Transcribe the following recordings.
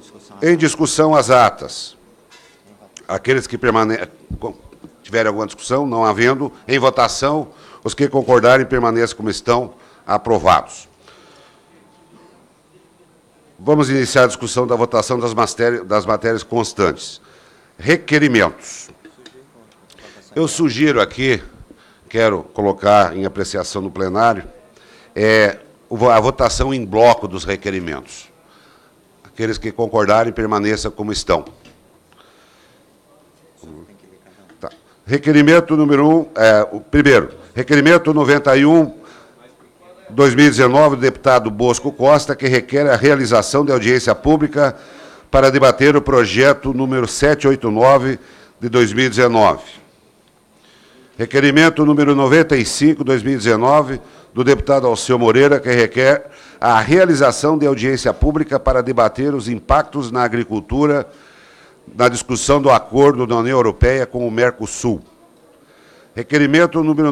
Em discussão as atas. Aqueles que tiverem alguma discussão, não havendo, em votação, os que concordarem permaneçam como estão, aprovados. Vamos iniciar a discussão da votação das matérias constantes. Requerimentos. Eu sugiro aqui, quero colocar em apreciação no plenário, a votação em bloco dos requerimentos. Aqueles que concordarem permaneçam como estão. Tá. Requerimento número 1, o primeiro. Requerimento 91/2019 do deputado Bosco Costa, que requer a realização de audiência pública para debater o projeto número 789 de 2019. Requerimento número 95/2019 do deputado Alceu Moreira, que requer a realização de audiência pública para debater os impactos na agricultura na discussão do acordo da União Europeia com o Mercosul. Requerimento número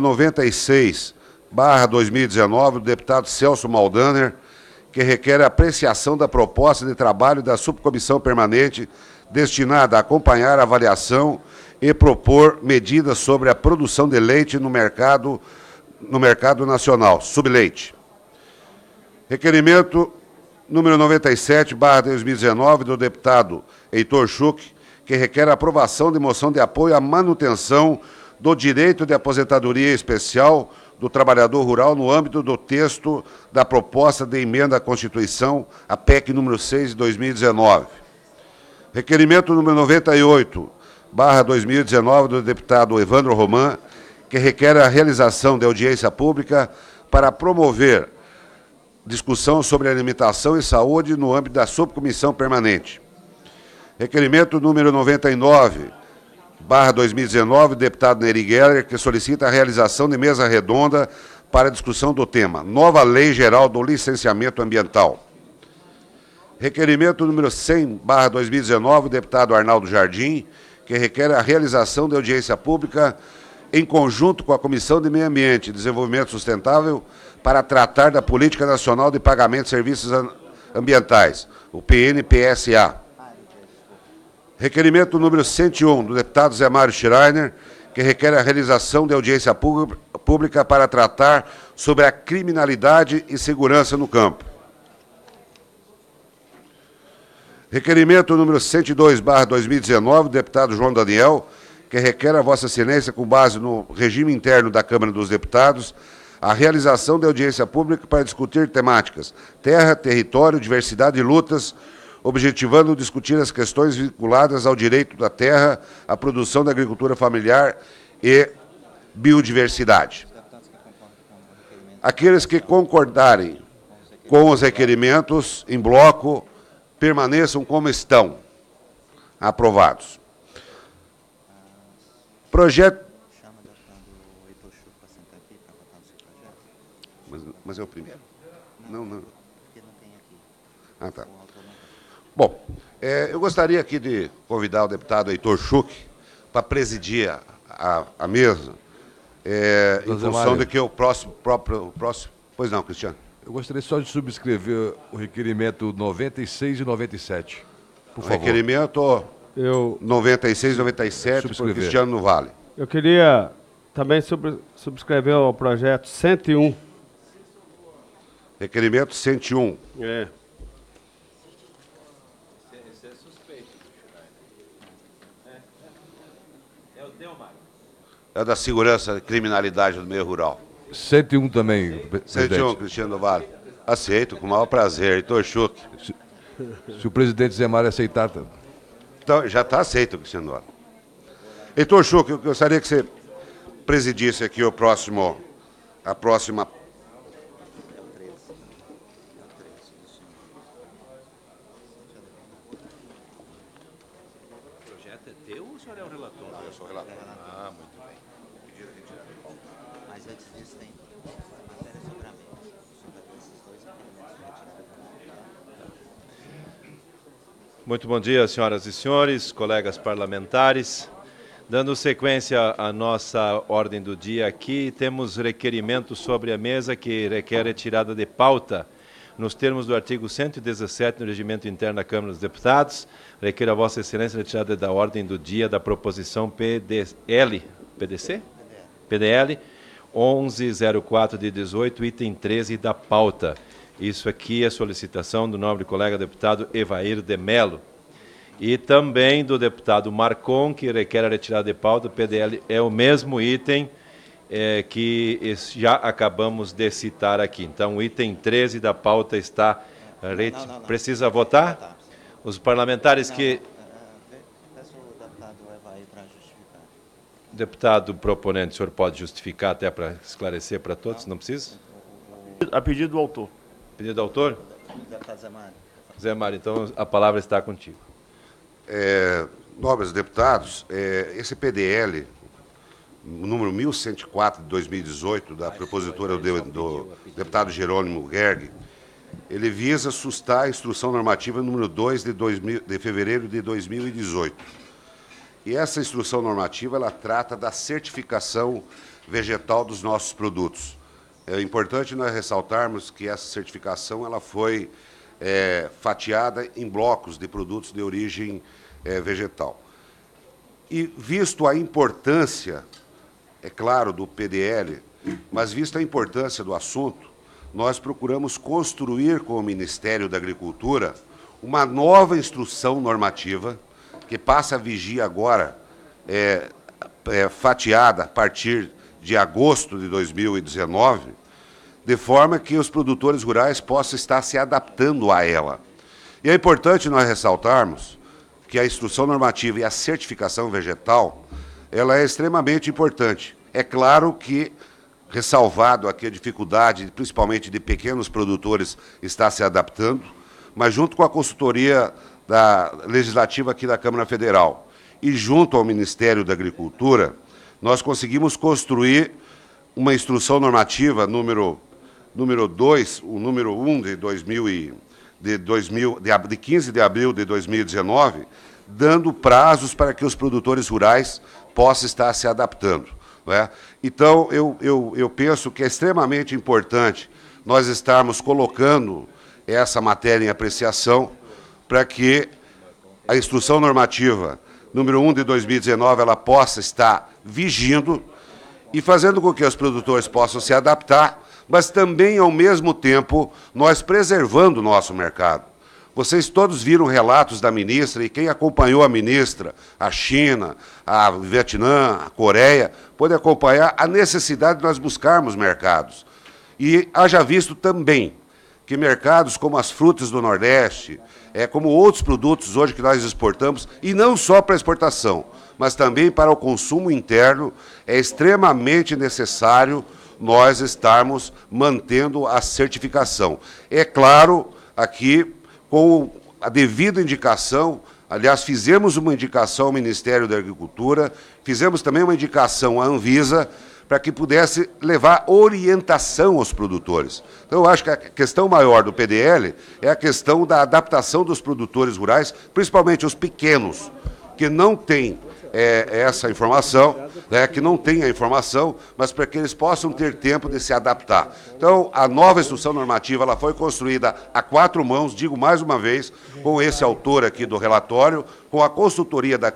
96/2019 do deputado Celso Maldaner, que requer a apreciação da proposta de trabalho da subcomissão permanente destinada a acompanhar a avaliação e propor medidas sobre a produção de leite no mercado nacional, subleite. Requerimento número 97/2019 do deputado Heitor Schuch, que requer a aprovação de moção de apoio à manutenção do direito de aposentadoria especial do trabalhador rural no âmbito do texto da proposta de emenda à Constituição, a PEC número 6 de 2019. Requerimento número 98/2019 do deputado Evandro Roman, que requer a realização de audiência pública para promover discussão sobre alimentação e saúde no âmbito da subcomissão permanente. Requerimento número 99/2019 do deputado Neri Geller, que solicita a realização de mesa redonda para a discussão do tema Nova Lei Geral do Licenciamento Ambiental. Requerimento número 100/2019 do deputado Arnaldo Jardim, que requer a realização de audiência pública em conjunto com a Comissão de Meio Ambiente e Desenvolvimento Sustentável para tratar da Política Nacional de Pagamento de Serviços Ambientais, o PNPSA. Requerimento número 101 do deputado Zé Mário Schreiner, que requer a realização de audiência pública para tratar sobre a criminalidade e segurança no campo. Requerimento número 102/2019 do deputado João Daniel, que requer a Vossa Excelência, com base no regime interno da Câmara dos Deputados, a realização de audiência pública para discutir temáticas terra, território, diversidade e lutas, objetivando discutir as questões vinculadas ao direito da terra, à produção da agricultura familiar e biodiversidade. Aqueles que concordarem com os requerimentos em bloco permaneçam como estão. Aprovados. Projeto... Mas é o primeiro? Não. Ah, tá. Bom, eu gostaria aqui de convidar o deputado Heitor Schuch para presidir a mesa, em função de que o próximo... Pois não, Cristiano. Eu gostaria só de subscrever o requerimento 96 e 97, por favor. Requerimento 96 e 97, por Cristiano no Vale. Eu queria também subscrever o projeto 101. Requerimento 101. É suspeito. É o Delmar. É da segurança e criminalidade do meio rural. 101 também, presidente. 101, Cristiano do Vale. Aceito, com o maior prazer. Heitor Schuch. Se o presidente Zé Mário aceitar... Então, já está aceito, Cristiano do Vale. Heitor Schuch, eu gostaria que você presidisse aqui a próxima... Muito bom dia, senhoras e senhores, colegas parlamentares. Dando sequência à nossa ordem do dia aqui, temos requerimentos sobre a mesa que requer retirada de pauta. nos termos do artigo 117 do Regimento Interno da Câmara dos Deputados, requer a Vossa Excelência a retirada da ordem do dia da proposição PDL 1104 de 18, item 13 da pauta. Isso aqui é solicitação do nobre colega deputado Evair de Mello. E também do deputado Marcon, que requer a retirada de pauta. O PDL é o mesmo item que já acabamos de citar aqui. Então, o item 13 da pauta está... Precisa votar? Os parlamentares que... Peço o deputado Evair para justificar. Deputado proponente, o senhor pode justificar até para esclarecer para todos? Não precisa? A pedido do autor. Pedido do autor? Deputado Zé Mário. Zé Mário, então a palavra está contigo. Nobres deputados, esse PDL, número 1104 de 2018, da propositura do deputado Jerônimo Gerg, ele visa sustar a instrução normativa número 2 de fevereiro de 2018. E essa instrução normativa, ela trata da certificação vegetal dos nossos produtos. É importante nós ressaltarmos que essa certificação ela foi fatiada em blocos de produtos de origem vegetal. E visto a importância, é claro, do PDL, mas vista a importância do assunto, nós procuramos construir com o Ministério da Agricultura uma nova instrução normativa que passa a vigir agora, fatiada a partir de agosto de 2019, de forma que os produtores rurais possam estar se adaptando a ela. E é importante nós ressaltarmos que a instrução normativa e a certificação vegetal, ela é extremamente importante. É claro que, ressalvado aqui a dificuldade, principalmente de pequenos produtores, estar se adaptando, mas junto com a consultoria legislativa aqui da Câmara Federal e junto ao Ministério da Agricultura, nós conseguimos construir uma instrução normativa número 2, o número 1 de 15 de abril de 2019, dando prazos para que os produtores rurais possam estar se adaptando. Não é? Então, eu penso que é extremamente importante nós estarmos colocando essa matéria em apreciação para que a instrução normativa número 1 de 2019 ela possa estar vigindo e fazendo com que os produtores possam se adaptar, mas também, ao mesmo tempo, nós preservando o nosso mercado. Vocês todos viram relatos da ministra, e quem acompanhou a ministra, a China, a Vietnã, a Coreia, pode acompanhar a necessidade de nós buscarmos mercados. E haja visto também que mercados como as frutas do Nordeste, como outros produtos hoje que nós exportamos, e não só para exportação, mas também para o consumo interno, é extremamente necessário nós estarmos mantendo a certificação. É claro, aqui, com a devida indicação, aliás, fizemos uma indicação ao Ministério da Agricultura, fizemos também uma indicação à Anvisa, para que pudesse levar orientação aos produtores. Então, eu acho que a questão maior do PDL é a questão da adaptação dos produtores rurais, principalmente os pequenos, que não têm essa informação, que não têm a informação, mas para que eles possam ter tempo de se adaptar. Então, a nova instrução normativa ela foi construída a 4 mãos, digo mais uma vez, com esse autor aqui do relatório, com a consultoria da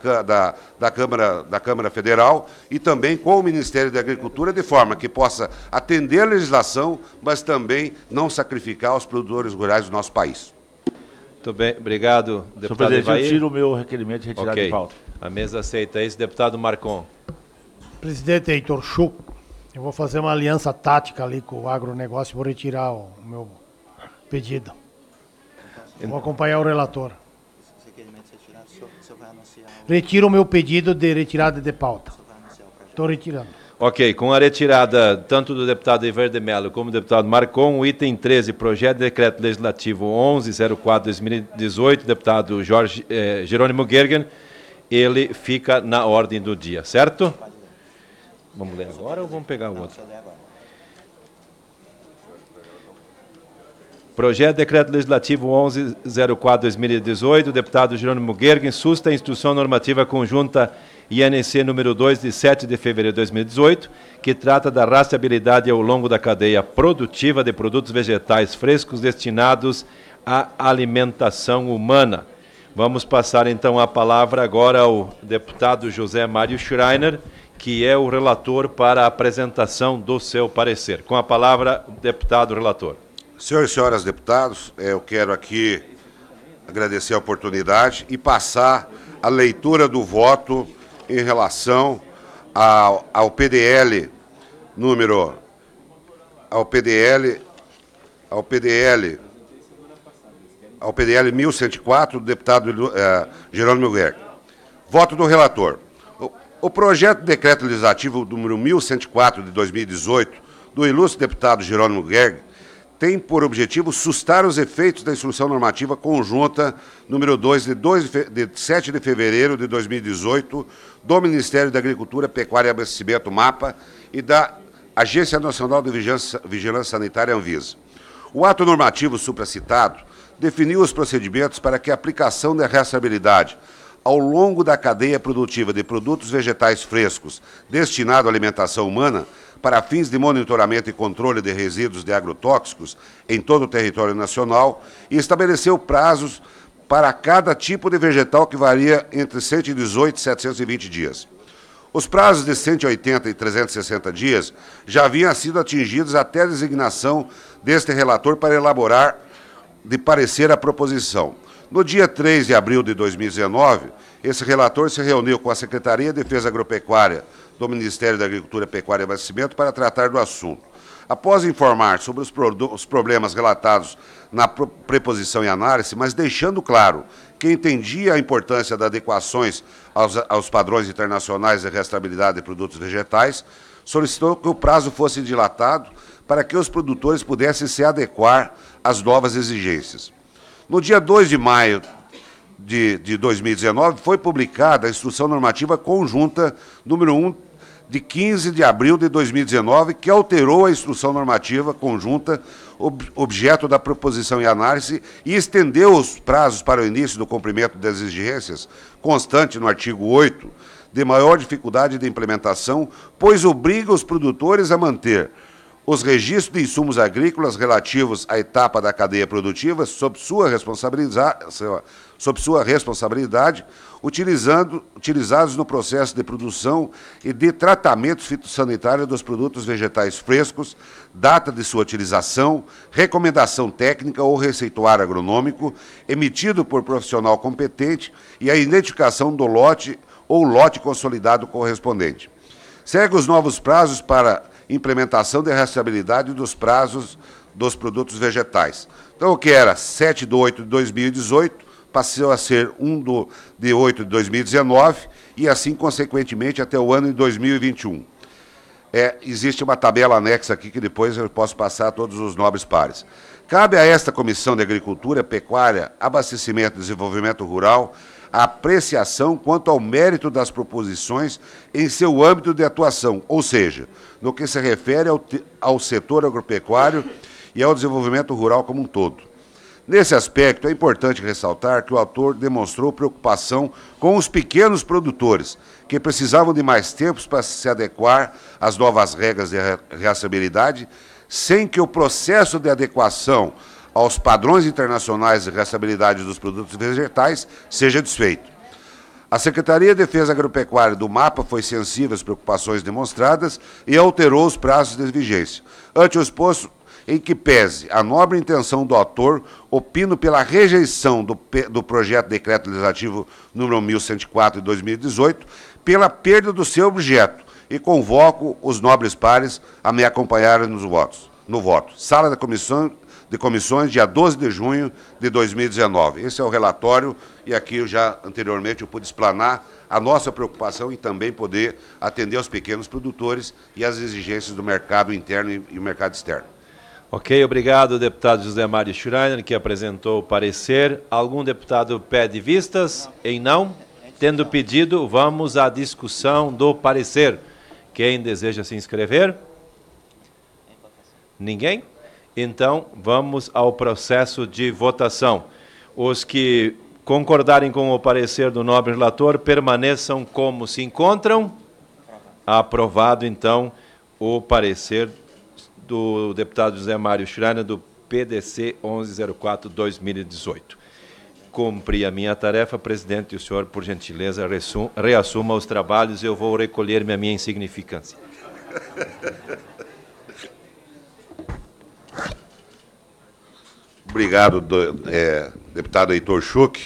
Câmara Federal e também com o Ministério da Agricultura, de forma que possa atender a legislação, mas também não sacrificar os produtores rurais do nosso país. Muito bem, obrigado, deputado Senhor presidente, Evair. eu tiro o meu requerimento de retirada de pauta. A mesa aceita isso. Deputado Marcon. Presidente Heitor Schuch, eu vou fazer uma aliança tática ali com o agronegócio e vou retirar o meu pedido. Vou acompanhar o relator. Se requerimento ser tirado, o senhor vai anunciar Retiro o meu pedido de retirada de pauta. Estou retirando. Ok, com a retirada tanto do deputado Evair de Mello como do deputado Marcon, o item 13, projeto de decreto legislativo 1104/2018, deputado Jerônimo Gergen, ele fica na ordem do dia, certo? Vamos ler agora ou vamos pegar o outro? Projeto de Decreto Legislativo 1104/2018, do deputado Jerônimo Gergen, susta a Instrução Normativa Conjunta INC número 2, de 7 de fevereiro de 2018, que trata da rastreabilidade ao longo da cadeia produtiva de produtos vegetais frescos destinados à alimentação humana. Vamos passar, então, a palavra agora ao deputado José Mário Schreiner, que é o relator para a apresentação do seu parecer. Com a palavra, deputado relator. Senhores e senhoras deputados, eu quero aqui agradecer a oportunidade e passar a leitura do voto em relação ao PDL número... ao PDL 1104, do deputado Jerônimo Gergen. Voto do relator. O projeto de decreto legislativo número 1104 de 2018, do ilustre deputado Jerônimo Gergen, tem por objetivo sustar os efeitos da Instrução Normativa Conjunta número 2, de 7 de fevereiro de 2018, do Ministério da Agricultura, Pecuária e Abastecimento, MAPA, e da Agência Nacional de Vigilância Sanitária, Anvisa. O ato normativo supracitado definiu os procedimentos para que a aplicação da rastreabilidade ao longo da cadeia produtiva de produtos vegetais frescos destinado à alimentação humana para fins de monitoramento e controle de resíduos de agrotóxicos em todo o território nacional e estabeleceu prazos para cada tipo de vegetal que varia entre 118 e 720 dias. Os prazos de 180 e 360 dias já haviam sido atingidos até a designação deste relator para elaborar de parecer a proposição. No dia 3 de abril de 2019, esse relator se reuniu com a Secretaria de Defesa Agropecuária do Ministério da Agricultura, Pecuária e Abastecimento para tratar do assunto. Após informar sobre os problemas relatados na preposição e análise, mas deixando claro que entendia a importância das adequações aos padrões internacionais de rastreabilidade de produtos vegetais, solicitou que o prazo fosse dilatado para que os produtores pudessem se adequar às novas exigências. No dia 2 de maio de 2019, foi publicada a Instrução Normativa Conjunta número 1, de 15 de abril de 2019, que alterou a Instrução Normativa Conjunta, objeto da proposição e análise, e estendeu os prazos para o início do cumprimento das exigências, constante no artigo 8, de maior dificuldade de implementação, pois obriga os produtores a manter os registros de insumos agrícolas relativos à etapa da cadeia produtiva sob sua responsabilidade, utilizados no processo de produção e de tratamento fitossanitário dos produtos vegetais frescos, data de sua utilização, recomendação técnica ou receituário agronômico, emitido por profissional competente e a identificação do lote ou lote consolidado correspondente. Segue os novos prazos para implementação de rastreabilidade dos prazos dos produtos vegetais. Então, o que era 7 de 8 de 2018, passou a ser 1 de 8 de 2019 e, assim, consequentemente, até o ano de 2021. Existe uma tabela anexa aqui que depois eu posso passar a todos os nobres pares. Cabe a esta Comissão de Agricultura, Pecuária, Abastecimento e Desenvolvimento Rural a apreciação quanto ao mérito das proposições em seu âmbito de atuação, ou seja, no que se refere ao setor agropecuário e ao desenvolvimento rural como um todo. Nesse aspecto, é importante ressaltar que o autor demonstrou preocupação com os pequenos produtores, que precisavam de mais tempo para se adequar às novas regras de rastreabilidade, sem que o processo de adequação aos padrões internacionais de rastreabilidade dos produtos vegetais seja desfeito. A Secretaria de Defesa Agropecuária do MAPA foi sensível às preocupações demonstradas e alterou os prazos de vigência. Ante o exposto, em que pese a nobre intenção do autor, opino pela rejeição do projeto de decreto legislativo número 1104 de 2018, pela perda do seu objeto, e convoco os nobres pares a me acompanharem no voto. Sala de Comissões, dia 12 de junho de 2019. Esse é o relatório, e aqui eu já anteriormente eu pude explanar a nossa preocupação em também poder atender aos pequenos produtores e às exigências do mercado interno e o mercado externo. Ok, obrigado, deputado José Mário Schreiner, que apresentou o parecer. Algum deputado pede vistas? Em não? Tendo pedido, vamos à discussão do parecer. Quem deseja se inscrever? Ninguém? Então, vamos ao processo de votação. Os que concordarem com o parecer do nobre relator permaneçam como se encontram. Aprovado, então, o parecer do deputado José Mário Schreiner, do PDC 1104-2018. Cumpri a minha tarefa, presidente, e o senhor, por gentileza, reassuma os trabalhos, eu vou recolher-me a minha insignificância. Obrigado, deputado Heitor Schuch,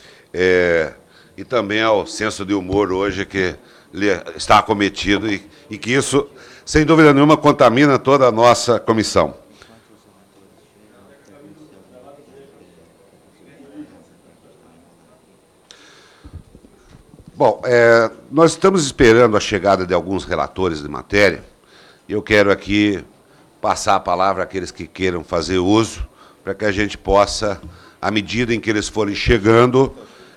e também ao senso de humor hoje que lhe está acometido e que isso, sem dúvida nenhuma, contamina toda a nossa comissão. Bom, nós estamos esperando a chegada de alguns relatores de matéria, e eu quero aqui passar a palavra àqueles que queiram fazer uso, para que a gente possa, à medida em que eles forem chegando,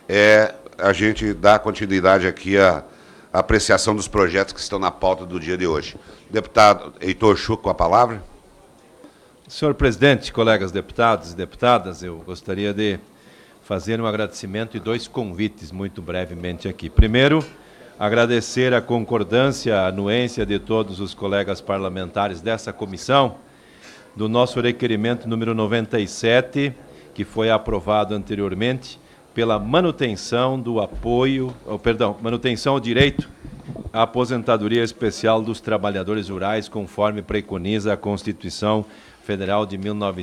a gente dar continuidade aqui à apreciação dos projetos que estão na pauta do dia de hoje. Deputado Heitor Schuch, com a palavra. Senhor presidente, colegas deputados e deputadas, eu gostaria de fazer um agradecimento e 2 convites muito brevemente aqui. Primeiro, agradecer a concordância, a anuência de todos os colegas parlamentares dessa comissão, do nosso requerimento número 97, que foi aprovado anteriormente, pela manutenção do manutenção ao direito à aposentadoria especial dos trabalhadores rurais, conforme preconiza a Constituição Federal de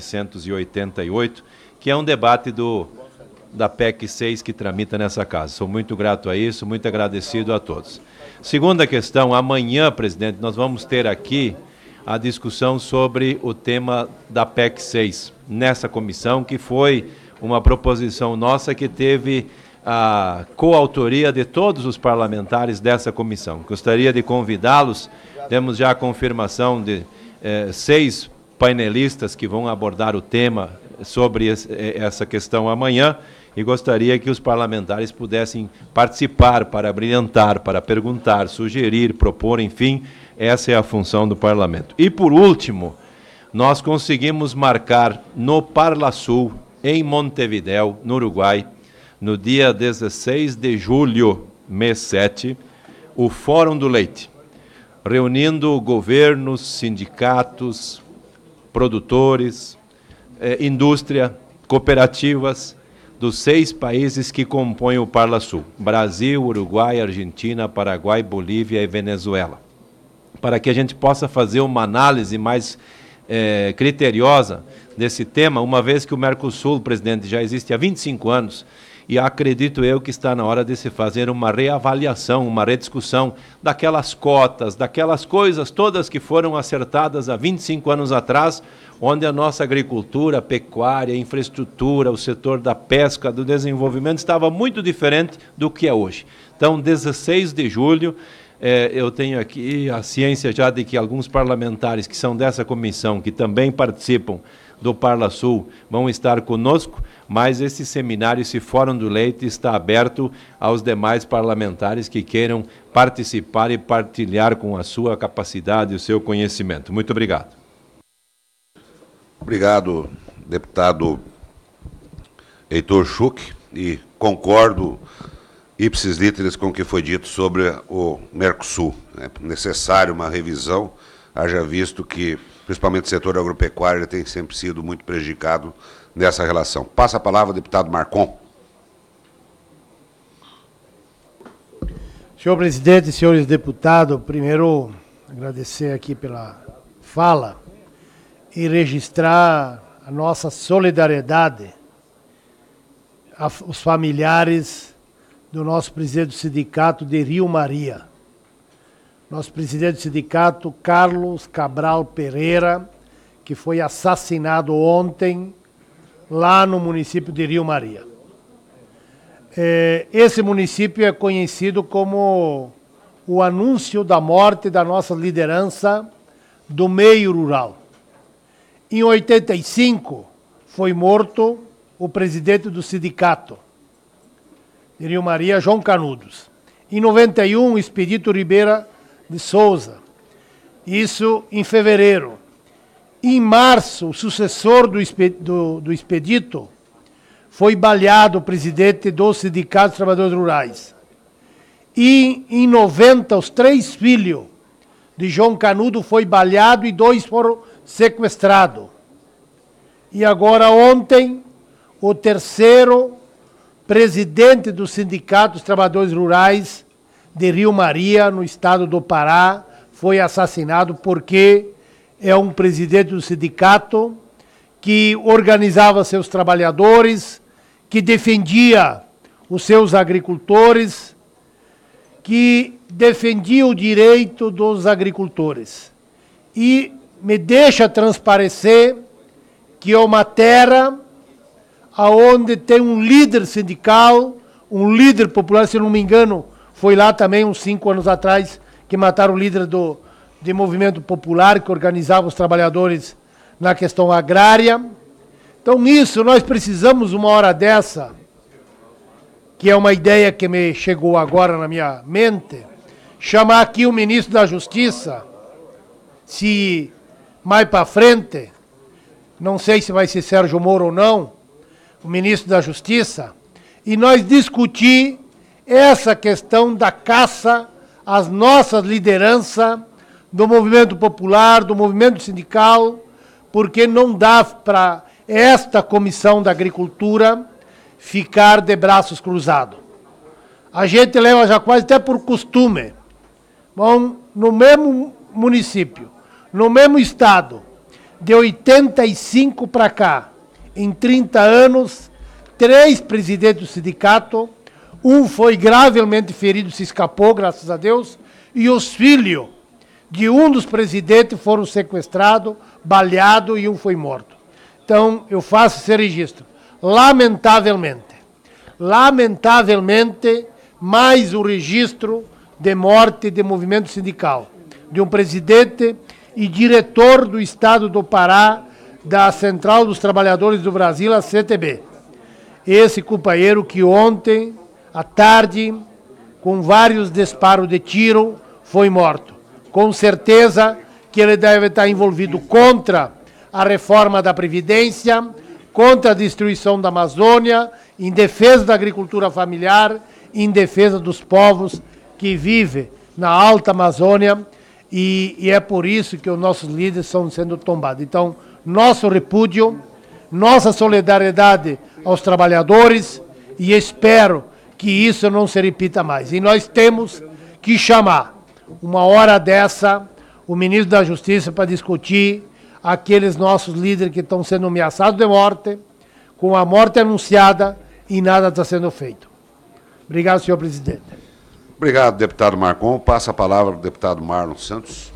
1988, que é um debate da PEC 6 que tramita nessa casa. Sou muito grato a isso, muito agradecido a todos. Segunda questão, amanhã, presidente, nós vamos ter aqui a discussão sobre o tema da PEC 6, nessa comissão, que foi uma proposição nossa que teve a coautoria de todos os parlamentares dessa comissão. Gostaria de convidá-los, temos já a confirmação de 6 painelistas que vão abordar o tema sobre essa questão amanhã, e gostaria que os parlamentares pudessem participar para brilhantar, para perguntar, sugerir, propor, enfim, essa é a função do parlamento. E, por último, nós conseguimos marcar no Parlasul, em Montevidéu, no Uruguai, no dia 16 de julho, mês 7, o Fórum do Leite, reunindo governos, sindicatos, produtores, indústria, cooperativas dos 6 países que compõem o Parlasul: Brasil, Uruguai, Argentina, Paraguai, Bolívia e Venezuela, para que a gente possa fazer uma análise mais criteriosa desse tema, uma vez que o Mercosul, presidente, já existe há 25 anos, e acredito eu que está na hora de se fazer uma reavaliação, uma rediscussão daquelas cotas, daquelas coisas todas que foram acertadas há 25 anos atrás, onde a nossa agricultura, pecuária, infraestrutura, o setor da pesca, do desenvolvimento estava muito diferente do que é hoje. Então, 16 de julho, eu tenho aqui a ciência já de que alguns parlamentares que são dessa comissão, que também participam do Parlasul, vão estar conosco, mas esse seminário, esse Fórum do Leite, está aberto aos demais parlamentares que queiram participar e partilhar com a sua capacidade e o seu conhecimento. Muito obrigado. Obrigado, deputado Heitor Schuch, e concordo ipsis literis com o que foi dito sobre o Mercosul. É necessário uma revisão, haja visto que, principalmente o setor agropecuário, tem sempre sido muito prejudicado nessa relação. Passa a palavra ao deputado Marcon. Senhor presidente, senhores deputados, primeiro agradecer aqui pela fala e registrar a nossa solidariedade aos familiares do nosso presidente do sindicato de Rio Maria. Nosso presidente do sindicato, Carlos Cabral Pereira, que foi assassinado ontem lá no município de Rio Maria. Esse município é conhecido como o anúncio da morte da nossa liderança do meio rural. Em 85, foi morto o presidente do sindicato de Rio Maria, João Canudos. Em 91, Expedito Ribeira de Souza. Isso em fevereiro. Em março, o sucessor do Expedito foi baleado, o presidente do Sindicato dos Trabalhadores Rurais. E em 90, os 3 filhos de João Canudo foi baleado e 2 foram sequestrados. E agora ontem, o terceiro presidente do Sindicato dos Trabalhadores Rurais de Rio Maria, no estado do Pará, foi assassinado porque é um presidente do sindicato que organizava seus trabalhadores, que defendia os seus agricultores, que defendia o direito dos agricultores. E me deixa transparecer que é uma terra onde tem um líder sindical, um líder popular, se não me engano, foi lá também uns 5 anos atrás que mataram o líder do movimento popular que organizava os trabalhadores na questão agrária. Então, nisso, nós precisamos, uma hora dessa, que é uma ideia que me chegou agora na minha mente, chamar aqui o ministro da Justiça, se mais para frente, não sei se vai ser Sérgio Moro ou não, o ministro da Justiça, e nós discutir essa questão da caça às nossas lideranças do movimento popular, do movimento sindical, porque não dá para esta Comissão da Agricultura ficar de braços cruzados. A gente leva já quase até por costume. Bom, no mesmo município, no mesmo estado, de 85 para cá, em 30 anos, 3 presidentes do sindicato, um foi gravemente ferido, se escapou, graças a Deus, e os filhos de um dos presidentes foram sequestrados, baleados e um foi morto. Então, eu faço esse registro. Lamentavelmente, mais um registro de morte de movimento sindical, de um presidente e diretor do Estado do Pará, da Central dos Trabalhadores do Brasil, a CTB. Esse companheiro que ontem, à tarde, com vários disparos de tiro, foi morto. Com certeza que ele deve estar envolvido contra a reforma da Previdência, contra a destruição da Amazônia, em defesa da agricultura familiar, em defesa dos povos que vivem na Alta Amazônia, e é por isso que os nossos líderes estão sendo tombados. Então, nosso repúdio, nossa solidariedade aos trabalhadores, e espero que isso não se repita mais. E nós temos que chamar, uma hora dessa, o ministro da Justiça para discutir aqueles nossos líderes que estão sendo ameaçados de morte, com a morte anunciada e nada está sendo feito. Obrigado, senhor presidente. Obrigado, deputado Marcon. Passa a palavra ao deputado Marlon Santos.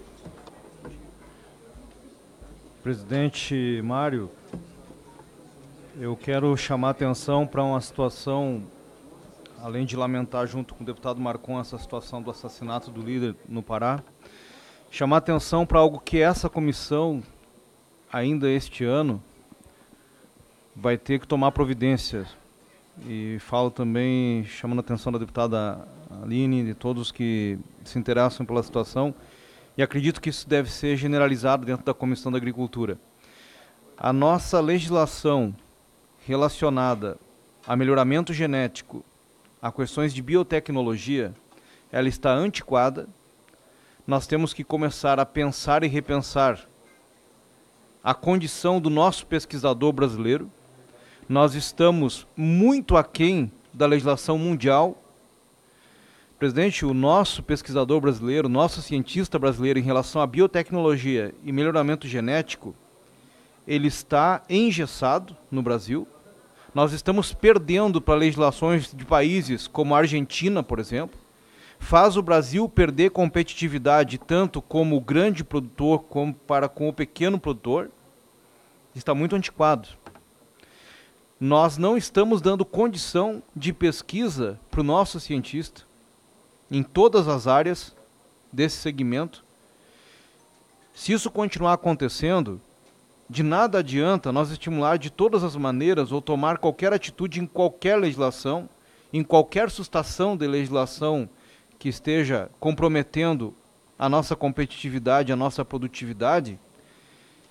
Presidente Mário, eu quero chamar a atenção para uma situação, além de lamentar junto com o deputado Marcon essa situação do assassinato do líder no Pará, chamar a atenção para algo que essa comissão, ainda este ano, vai ter que tomar providências. E falo também, chamando a atenção da deputada Aline, de todos que se interessam pela situação, e acredito que isso deve ser generalizado dentro da Comissão da Agricultura. A nossa legislação relacionada a melhoramento genético, a questões de biotecnologia, ela está antiquada. Nós temos que começar a pensar e repensar a condição do nosso pesquisador brasileiro. Nós estamos muito aquém da legislação mundial. Presidente, o nosso pesquisador brasileiro, nosso cientista brasileiro em relação à biotecnologia e melhoramento genético, ele está engessado no Brasil. Nós estamos perdendo para legislações de países como a Argentina, por exemplo. Faz o Brasil perder competitividade tanto como o grande produtor como para com o pequeno produtor. Está muito antiquado. Nós não estamos dando condição de pesquisa para o nosso cientista em todas as áreas desse segmento. Se isso continuar acontecendo, de nada adianta nós estimular de todas as maneiras ou tomar qualquer atitude em qualquer legislação, em qualquer sustação de legislação que esteja comprometendo a nossa competitividade, a nossa produtividade,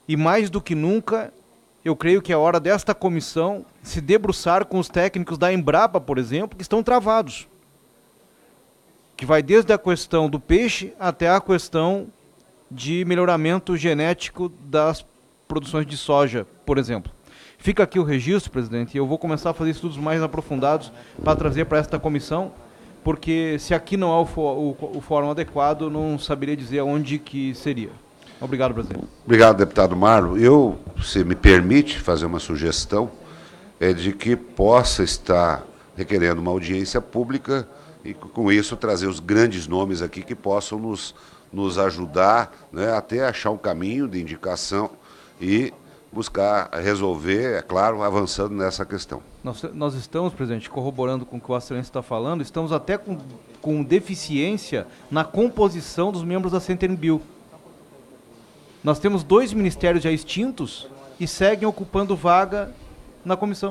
E mais do que nunca, eu creio que é hora desta comissão se debruçar com os técnicos da Embrapa, por exemplo, que estão travados. Que vai desde a questão do peixe até a questão de melhoramento genético das produções de soja, por exemplo. Fica aqui o registro, presidente, e eu vou começar a fazer estudos mais aprofundados para trazer para esta comissão, porque se aqui não é o fórum adequado, não saberia dizer onde que seria. Obrigado, presidente. Obrigado, deputado Marlo. Eu, se me permite fazer uma sugestão, é de que possa estar requerendo uma audiência pública e, com isso, trazer os grandes nomes aqui que possam nos ajudar, né, até achar um caminho de indicação e buscar resolver, é claro, avançando nessa questão. Nós estamos, presidente, corroborando com o que o Excelência está falando, estamos até com deficiência na composição dos membros da Centenbill. Nós temos 2 ministérios já extintos e seguem ocupando vaga na comissão.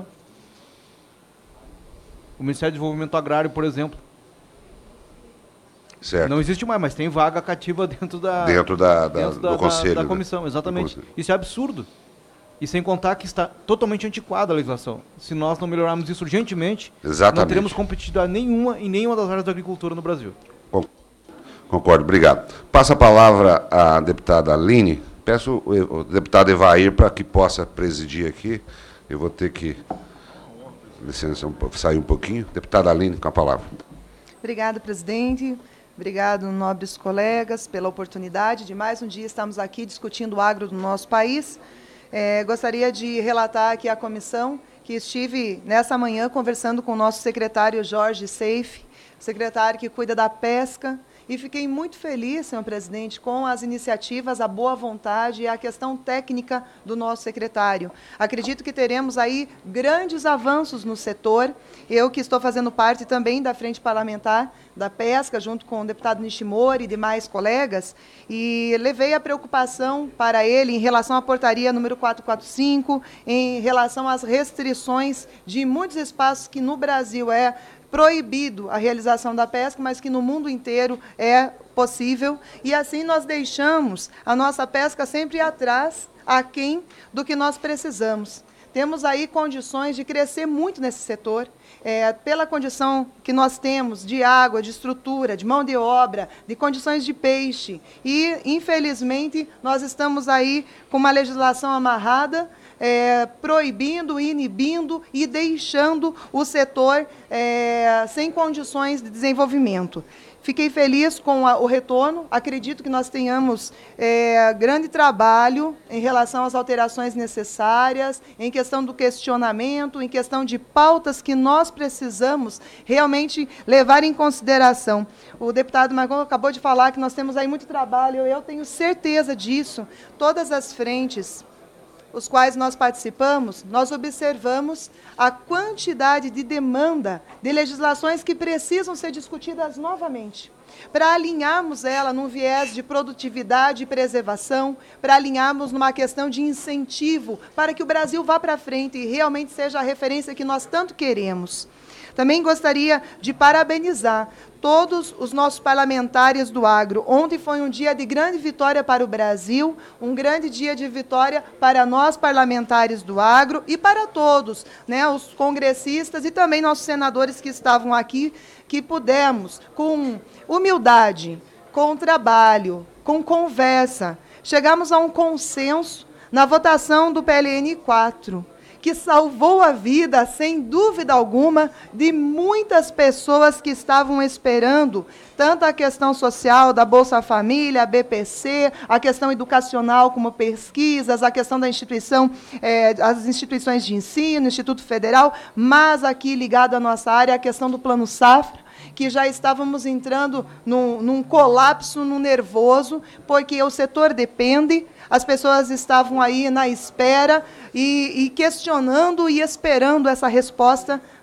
O Ministério do Desenvolvimento Agrário, por exemplo. Certo. Não existe mais, mas tem vaga cativa dentro da do conselho, da comissão, exatamente. Conselho. Isso é absurdo. E sem contar que está totalmente antiquada a legislação. Se nós não melhorarmos isso urgentemente, Exatamente. não teremos competitividade nenhuma em nenhuma das áreas da agricultura no Brasil. Concordo, obrigado. Passa a palavra à deputada Aline. Peço o deputado Evair para que possa presidir aqui. Eu vou ter que, licença, sair um pouquinho. Deputada Aline, com a palavra. Obrigada, presidente. Obrigado, nobres colegas, pela oportunidade de mais um dia estarmos aqui discutindo o agro do nosso país. Gostaria de relatar aqui à comissão que estive nessa manhã conversando com o nosso secretário Jorge Seife, secretário que cuida da pesca, e fiquei muito feliz, senhor presidente, com as iniciativas, a boa vontade e a questão técnica do nosso secretário. Acredito que teremos aí grandes avanços no setor. Eu que estou fazendo parte também da Frente Parlamentar da Pesca, junto com o deputado Nishimori e demais colegas, e levei a preocupação para ele em relação à portaria número 445, em relação às restrições de muitos espaços que no Brasil é proibido a realização da pesca, mas que no mundo inteiro é possível. E assim nós deixamos a nossa pesca sempre atrás, aquém do que nós precisamos. Temos aí condições de crescer muito nesse setor, pela condição que nós temos de água, de estrutura, de mão de obra, de condições de peixe. E, infelizmente, nós estamos aí com uma legislação amarrada, proibindo, inibindo e deixando o setor sem condições de desenvolvimento. Fiquei feliz com o retorno, acredito que nós tenhamos grande trabalho em relação às alterações necessárias, em questão do questionamento, em questão de pautas que nós precisamos realmente levar em consideração. O deputado Marcon acabou de falar que nós temos aí muito trabalho, eu tenho certeza disso. Todas as frentes os quais nós participamos, nós observamos a quantidade de demanda de legislações que precisam ser discutidas novamente, para alinharmos ela num viés de produtividade e preservação, para alinharmos numa questão de incentivo, para que o Brasil vá para frente e realmente seja a referência que nós tanto queremos. Também gostaria de parabenizar todos os nossos parlamentares do agro. Ontem foi um dia de grande vitória para o Brasil, um grande dia de vitória para nós parlamentares do agro e para todos, né, os congressistas e também nossos senadores que estavam aqui, que pudemos, com humildade, com trabalho, com conversa, chegamos a um consenso na votação do PLN 4, que salvou a vida, sem dúvida alguma, de muitas pessoas que estavam esperando tanto a questão social da Bolsa Família, a BPC, a questão educacional como pesquisas, a questão da instituição, as instituições de ensino, Instituto Federal, mas aqui ligado à nossa área, a questão do Plano Safra, que já estávamos entrando num colapso, num nervoso, porque o setor depende, as pessoas estavam aí na espera e questionando e esperando essa resposta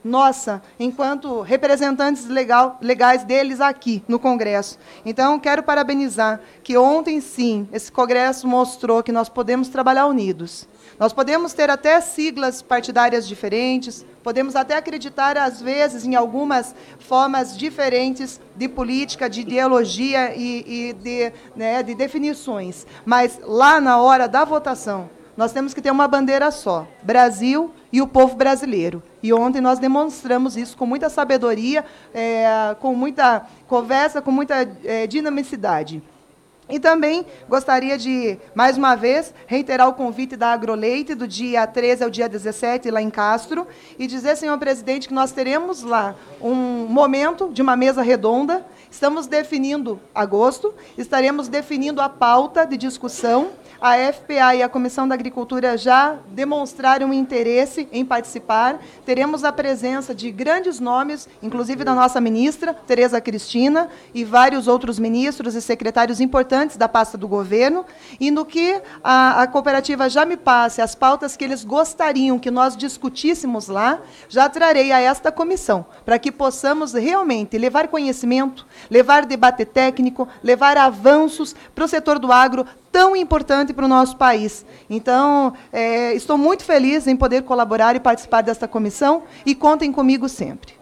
nossa, enquanto representantes legais deles aqui no Congresso. Então, quero parabenizar que ontem, sim, esse Congresso mostrou que nós podemos trabalhar unidos. Nós podemos ter até siglas partidárias diferentes, podemos até acreditar, às vezes, em algumas formas diferentes de política, de ideologia e de definições. Mas, lá na hora da votação, nós temos que ter uma bandeira só, Brasil e o povo brasileiro. E ontem nós demonstramos isso com muita sabedoria, com muita conversa, com muita dinamicidade. E também gostaria de, mais uma vez, reiterar o convite da Agroleite, do dia 13 ao dia 17, lá em Castro, e dizer, senhor presidente, que nós teremos lá um momento de uma mesa redonda. Estamos definindo agosto, estaremos definindo a pauta de discussão. A FPA e a Comissão da Agricultura já demonstraram interesse em participar. Teremos a presença de grandes nomes, inclusive da nossa ministra, Tereza Cristina, e vários outros ministros e secretários importantes da pasta do governo. E no que a cooperativa já me passe as pautas que eles gostariam que nós discutíssemos lá, já trarei a esta comissão, para que possamos realmente levar conhecimento, levar debate técnico, levar avanços para o setor do agro, tão importante para o nosso país. Então, estou muito feliz em poder colaborar e participar desta comissão, e contem comigo sempre.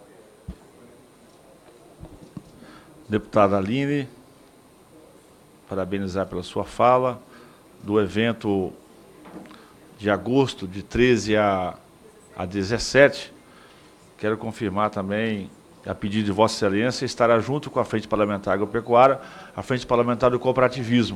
Deputada Aline, parabenizar pela sua fala, do evento de agosto, de 13 a 17, quero confirmar também, a pedido de Vossa Excelência, estará junto com a Frente Parlamentar Agropecuária, a Frente Parlamentar do Cooperativismo.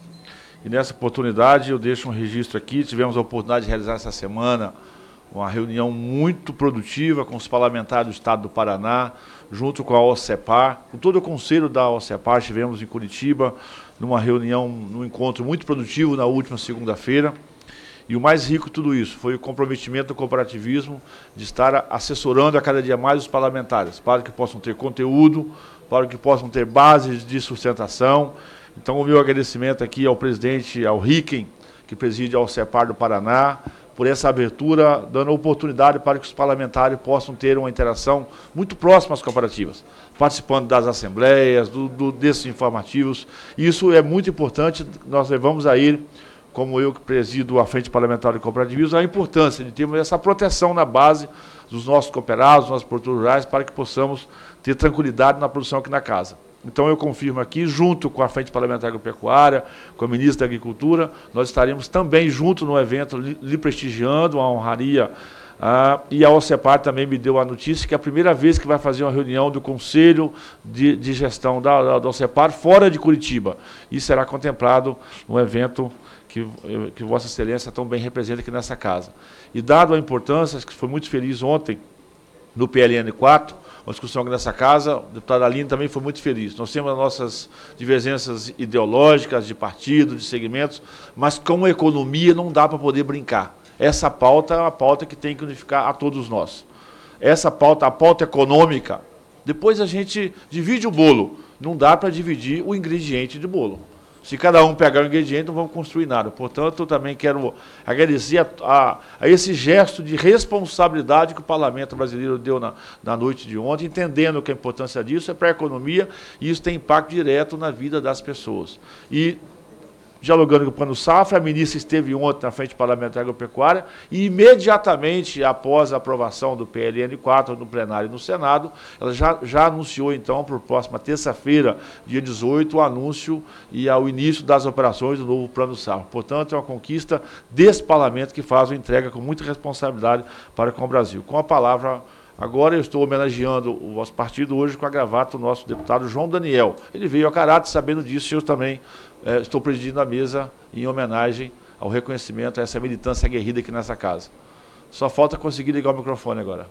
E nessa oportunidade eu deixo um registro aqui, tivemos a oportunidade de realizar essa semana uma reunião muito produtiva com os parlamentares do Estado do Paraná, junto com a OCEPAR, com todo o conselho da OCEPAR, estivemos em Curitiba, numa reunião, num encontro muito produtivo na última segunda-feira. E o mais rico de tudo isso foi o comprometimento do cooperativismo de estar assessorando a cada dia mais os parlamentares, para que possam ter conteúdo, para que possam ter bases de sustentação. Então, o meu agradecimento aqui ao presidente, ao Ricken, que preside a OCEPAR do Paraná, por essa abertura, dando oportunidade para que os parlamentares possam ter uma interação muito próxima às cooperativas, participando das assembleias, desses informativos. Isso é muito importante, nós levamos a ir, como eu que presido a Frente Parlamentar de Cooperativismo, a importância de termos essa proteção na base dos nossos cooperados, dos nossos produtores rurais, para que possamos ter tranquilidade na produção aqui na casa. Então, eu confirmo aqui, junto com a Frente Parlamentar Agropecuária, com a Ministra da Agricultura, nós estaremos também junto no evento, lhe prestigiando, uma honraria. E a OCEPAR também me deu a notícia que é a primeira vez que vai fazer uma reunião do Conselho de Gestão da OCEPAR fora de Curitiba. E será contemplado no evento que Vossa Excelência tão bem representa aqui nessa casa. E dado a importância, que foi muito feliz ontem, no PLN 4, uma discussão aqui nessa casa, o deputado Aline também foi muito feliz. Nós temos as nossas divergências ideológicas, de partido, de segmentos, mas com a economia não dá para poder brincar. Essa pauta é uma pauta que tem que unificar a todos nós. Essa pauta, a pauta econômica, depois a gente divide o bolo. Não dá para dividir o ingrediente de bolo. Se cada um pegar o ingrediente, não vamos construir nada. Portanto, eu também quero agradecer a esse gesto de responsabilidade que o Parlamento brasileiro deu na noite de ontem, entendendo que a importância disso é para a economia e isso tem impacto direto na vida das pessoas. E, dialogando com o Plano Safra, a ministra esteve ontem na Frente Parlamentar Agropecuária e, imediatamente após a aprovação do PLN 4 no plenário e no Senado, ela já anunciou, então, para a próxima terça-feira, dia 18, o anúncio e o início das operações do novo Plano Safra. Portanto, é uma conquista desse Parlamento que faz uma entrega com muita responsabilidade para com o Brasil. Com a palavra, agora eu estou homenageando o vosso partido hoje com a gravata do nosso deputado João Daniel. Ele veio a caráter, sabendo disso, eu também estou presidindo a mesa em homenagem ao reconhecimento a essa militância aguerrida aqui nessa casa. Só falta conseguir ligar o microfone agora.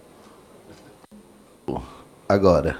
Agora.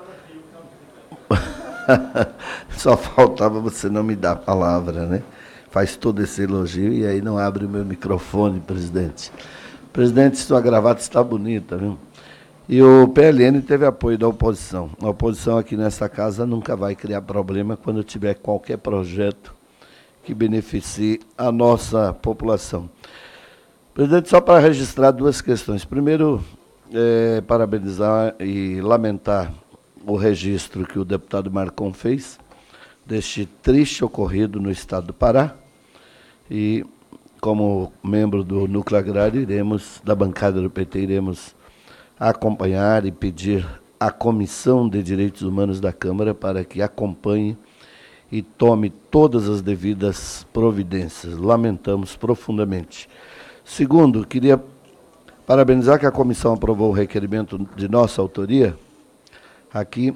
Só faltava você não me dar a palavra, né? Faz todo esse elogio e aí não abre o meu microfone, presidente. Presidente, sua gravata está bonita, viu? E o PLN teve apoio da oposição. A oposição aqui nessa casa nunca vai criar problema quando tiver qualquer projeto que beneficie a nossa população. Presidente, só para registrar duas questões. Primeiro, parabenizar e lamentar o registro que o deputado Marcon fez deste triste ocorrido no estado do Pará. E, como membro do Núcleo Agrário, da bancada do PT, iremos acompanhar e pedir à Comissão de Direitos Humanos da Câmara para que acompanhe e tome todas as devidas providências. Lamentamos profundamente. Segundo, queria parabenizar que a comissão aprovou o requerimento de nossa autoria, aqui,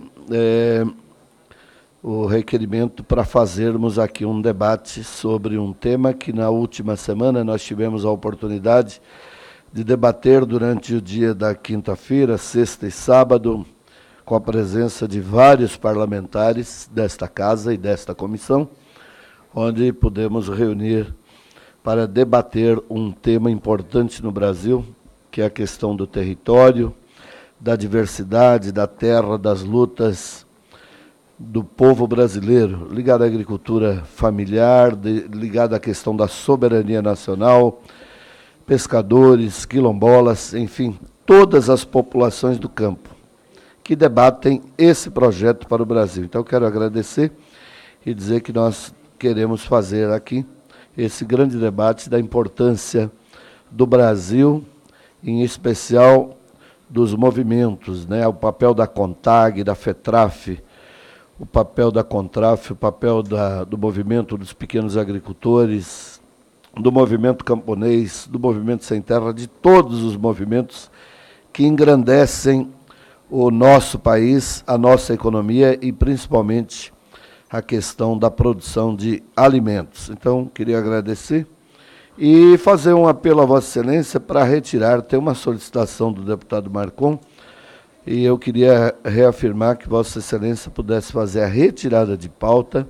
o requerimento para fazermos aqui um debate sobre um tema que na última semana nós tivemos a oportunidade de debater durante o dia da quinta-feira, sexta e sábado, com a presença de vários parlamentares desta casa e desta comissão, onde pudemos reunir para debater um tema importante no Brasil, que é a questão do território, da diversidade, da terra, das lutas do povo brasileiro, ligado à agricultura familiar, ligado à questão da soberania nacional, pescadores, quilombolas, enfim, todas as populações do campo que debatem esse projeto para o Brasil. Então, quero agradecer e dizer que nós queremos fazer aqui esse grande debate da importância do Brasil, em especial dos movimentos, né? O papel da CONTAG, da FETRAF, o papel da CONTRAF, o papel do movimento dos pequenos agricultores, do movimento camponês, do movimento sem terra, de todos os movimentos que engrandecem o nosso país, a nossa economia e, principalmente, a questão da produção de alimentos. Então, queria agradecer e fazer um apelo a Vossa Excelência para retirar, tem uma solicitação do deputado Marcon, e eu queria reafirmar que Vossa Excelência pudesse fazer a retirada de pauta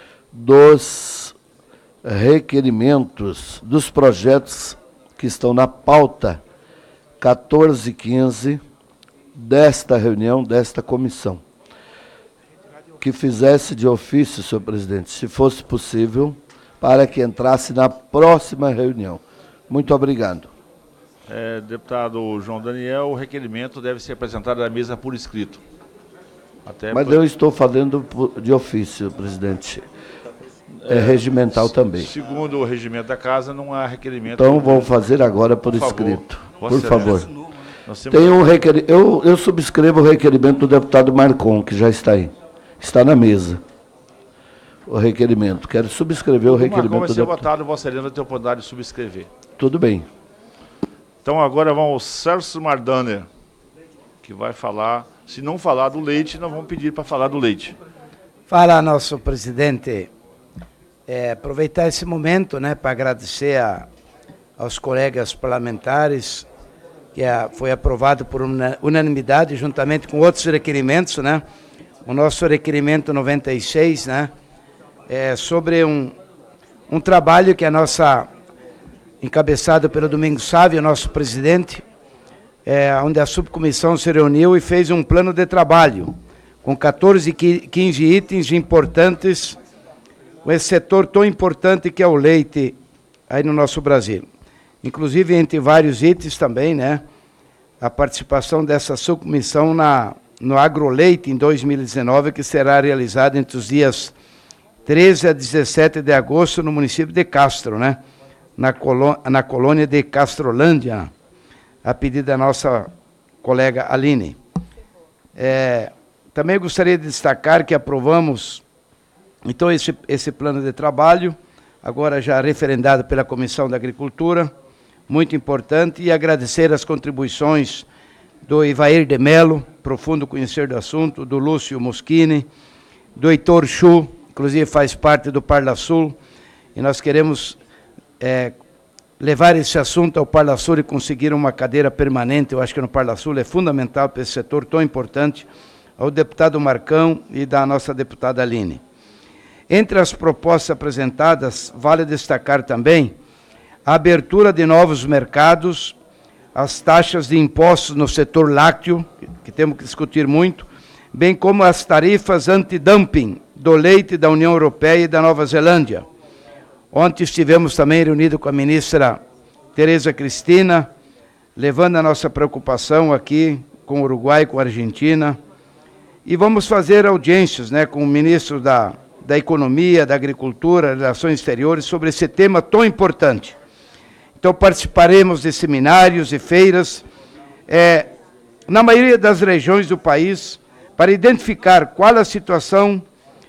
dos requerimentos, dos projetos que estão na pauta 14 e 15 desta reunião, desta comissão. Que fizesse de ofício, senhor presidente, se fosse possível, para que entrasse na próxima reunião. Muito obrigado. Deputado João Daniel, o requerimento deve ser apresentado à mesa por escrito. Mas eu estou fazendo de ofício, presidente. É regimental também. Segundo o regimento da casa, não há requerimento. Então, vou fazer agora por escrito. Por favor. Tem Tem um requerimento. Eu subscrevo o requerimento do deputado Marcon, que já está aí. Está na mesa. O requerimento. Quero subscrever o requerimento Marcon vai do ser deputado. votado, Vossa Excelência vai ter a oportunidade de subscrever. Tudo bem. Então agora vamos ao Celso Mardaner, que vai falar. Se não falar do leite, nós vamos pedir para falar do leite. Fala, nosso presidente. Aproveitar esse momento, né, para agradecer aos colegas parlamentares, que foi aprovado por unanimidade, juntamente com outros requerimentos, né? O nosso requerimento 96, né? Sobre um trabalho que encabeçado pelo Domingos Sávio, nosso presidente, onde a subcomissão se reuniu e fez um plano de trabalho, com 14 e 15 itens importantes, com esse setor tão importante que é o leite aí no nosso Brasil. Inclusive, entre vários itens também, né, a participação dessa subcomissão no Agroleite em 2019, que será realizada entre os dias 13 a 17 de agosto no município de Castro, né, na colônia de Castrolândia, a pedido da nossa colega Aline. Também gostaria de destacar que aprovamos, então, esse plano de trabalho, agora já referendado pela Comissão da Agricultura, muito importante, e agradecer as contribuições do Evair de Mello, profundo conhecer do assunto, do Lúcio Moschini, do Heitor Chu, inclusive faz parte do Parla Sul, e nós queremos levar esse assunto ao Parla Sul e conseguir uma cadeira permanente. Eu acho que no Parla Sul é fundamental para esse setor tão importante, ao deputado Marcão e da nossa deputada Aline. Entre as propostas apresentadas, vale destacar também a abertura de novos mercados, as taxas de impostos no setor lácteo, que temos que discutir muito, bem como as tarifas antidumping do leite da União Europeia e da Nova Zelândia. Ontem estivemos também reunidos com a ministra Tereza Cristina, levando a nossa preocupação aqui com o Uruguai, com a Argentina, e vamos fazer audiências, né, com o ministro da Economia, da Agricultura, Relações Exteriores, sobre esse tema tão importante. Então, participaremos de seminários e feiras, na maioria das regiões do país, para identificar qual a situação,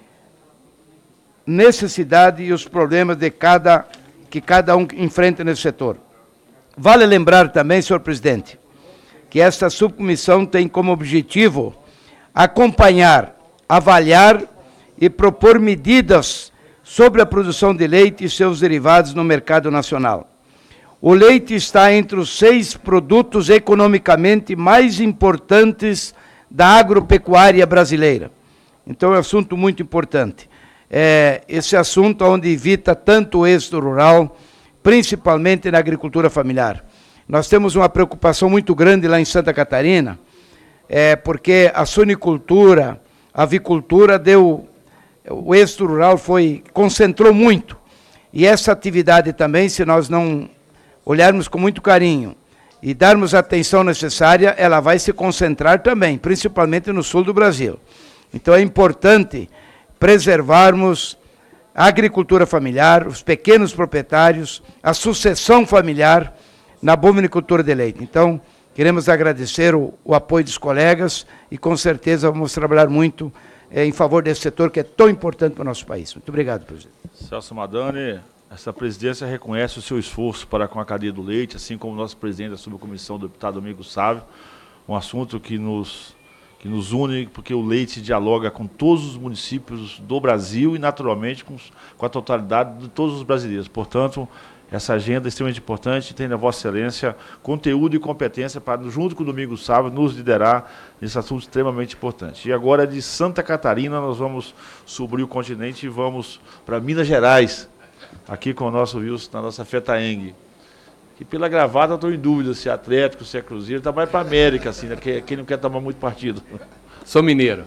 necessidade e os problemas que cada um enfrenta nesse setor. Vale lembrar também, senhor presidente, que esta subcomissão tem como objetivo acompanhar, avaliar e propor medidas sobre a produção de leite e seus derivados no mercado nacional. O leite está entre os 6 produtos economicamente mais importantes da agropecuária brasileira. Então, é um assunto muito importante. Esse assunto onde evita tanto o êxito rural, principalmente na agricultura familiar. Nós temos uma preocupação muito grande lá em Santa Catarina, porque a suinicultura, a avicultura o êxito rural concentrou muito. E essa atividade também, se nós não olharmos com muito carinho e darmos a atenção necessária, ela vai se concentrar também, principalmente no sul do Brasil. Então é importante preservarmos a agricultura familiar, os pequenos proprietários, a sucessão familiar na bovinicultura de leite. Então, queremos agradecer o apoio dos colegas e, com certeza, vamos trabalhar muito em favor desse setor que é tão importante para o nosso país. Muito obrigado, presidente. Celso Madani, essa presidência reconhece o seu esforço para com a cadeia do leite, assim como o nosso presidente da subcomissão, o deputado Domingos Sávio, um assunto que nos une, porque o leite dialoga com todos os municípios do Brasil e, naturalmente, com a totalidade de todos os brasileiros. Portanto, essa agenda é extremamente importante, tem na Vossa Excelência conteúdo e competência para, junto com o Domingos Sávio, nos liderar nesse assunto extremamente importante. E agora, de Santa Catarina, nós vamos subir o continente e vamos para Minas Gerais, aqui com o nosso Wilson, na nossa FETAENG. E pela gravata eu estou em dúvida se é Atlético, se é Cruzeiro, está mais para a América, assim, né? Quem não quer tomar muito partido. Sou mineiro.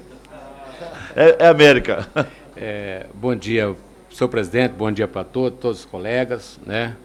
É América. Bom dia, senhor presidente, bom dia para todos os colegas, né?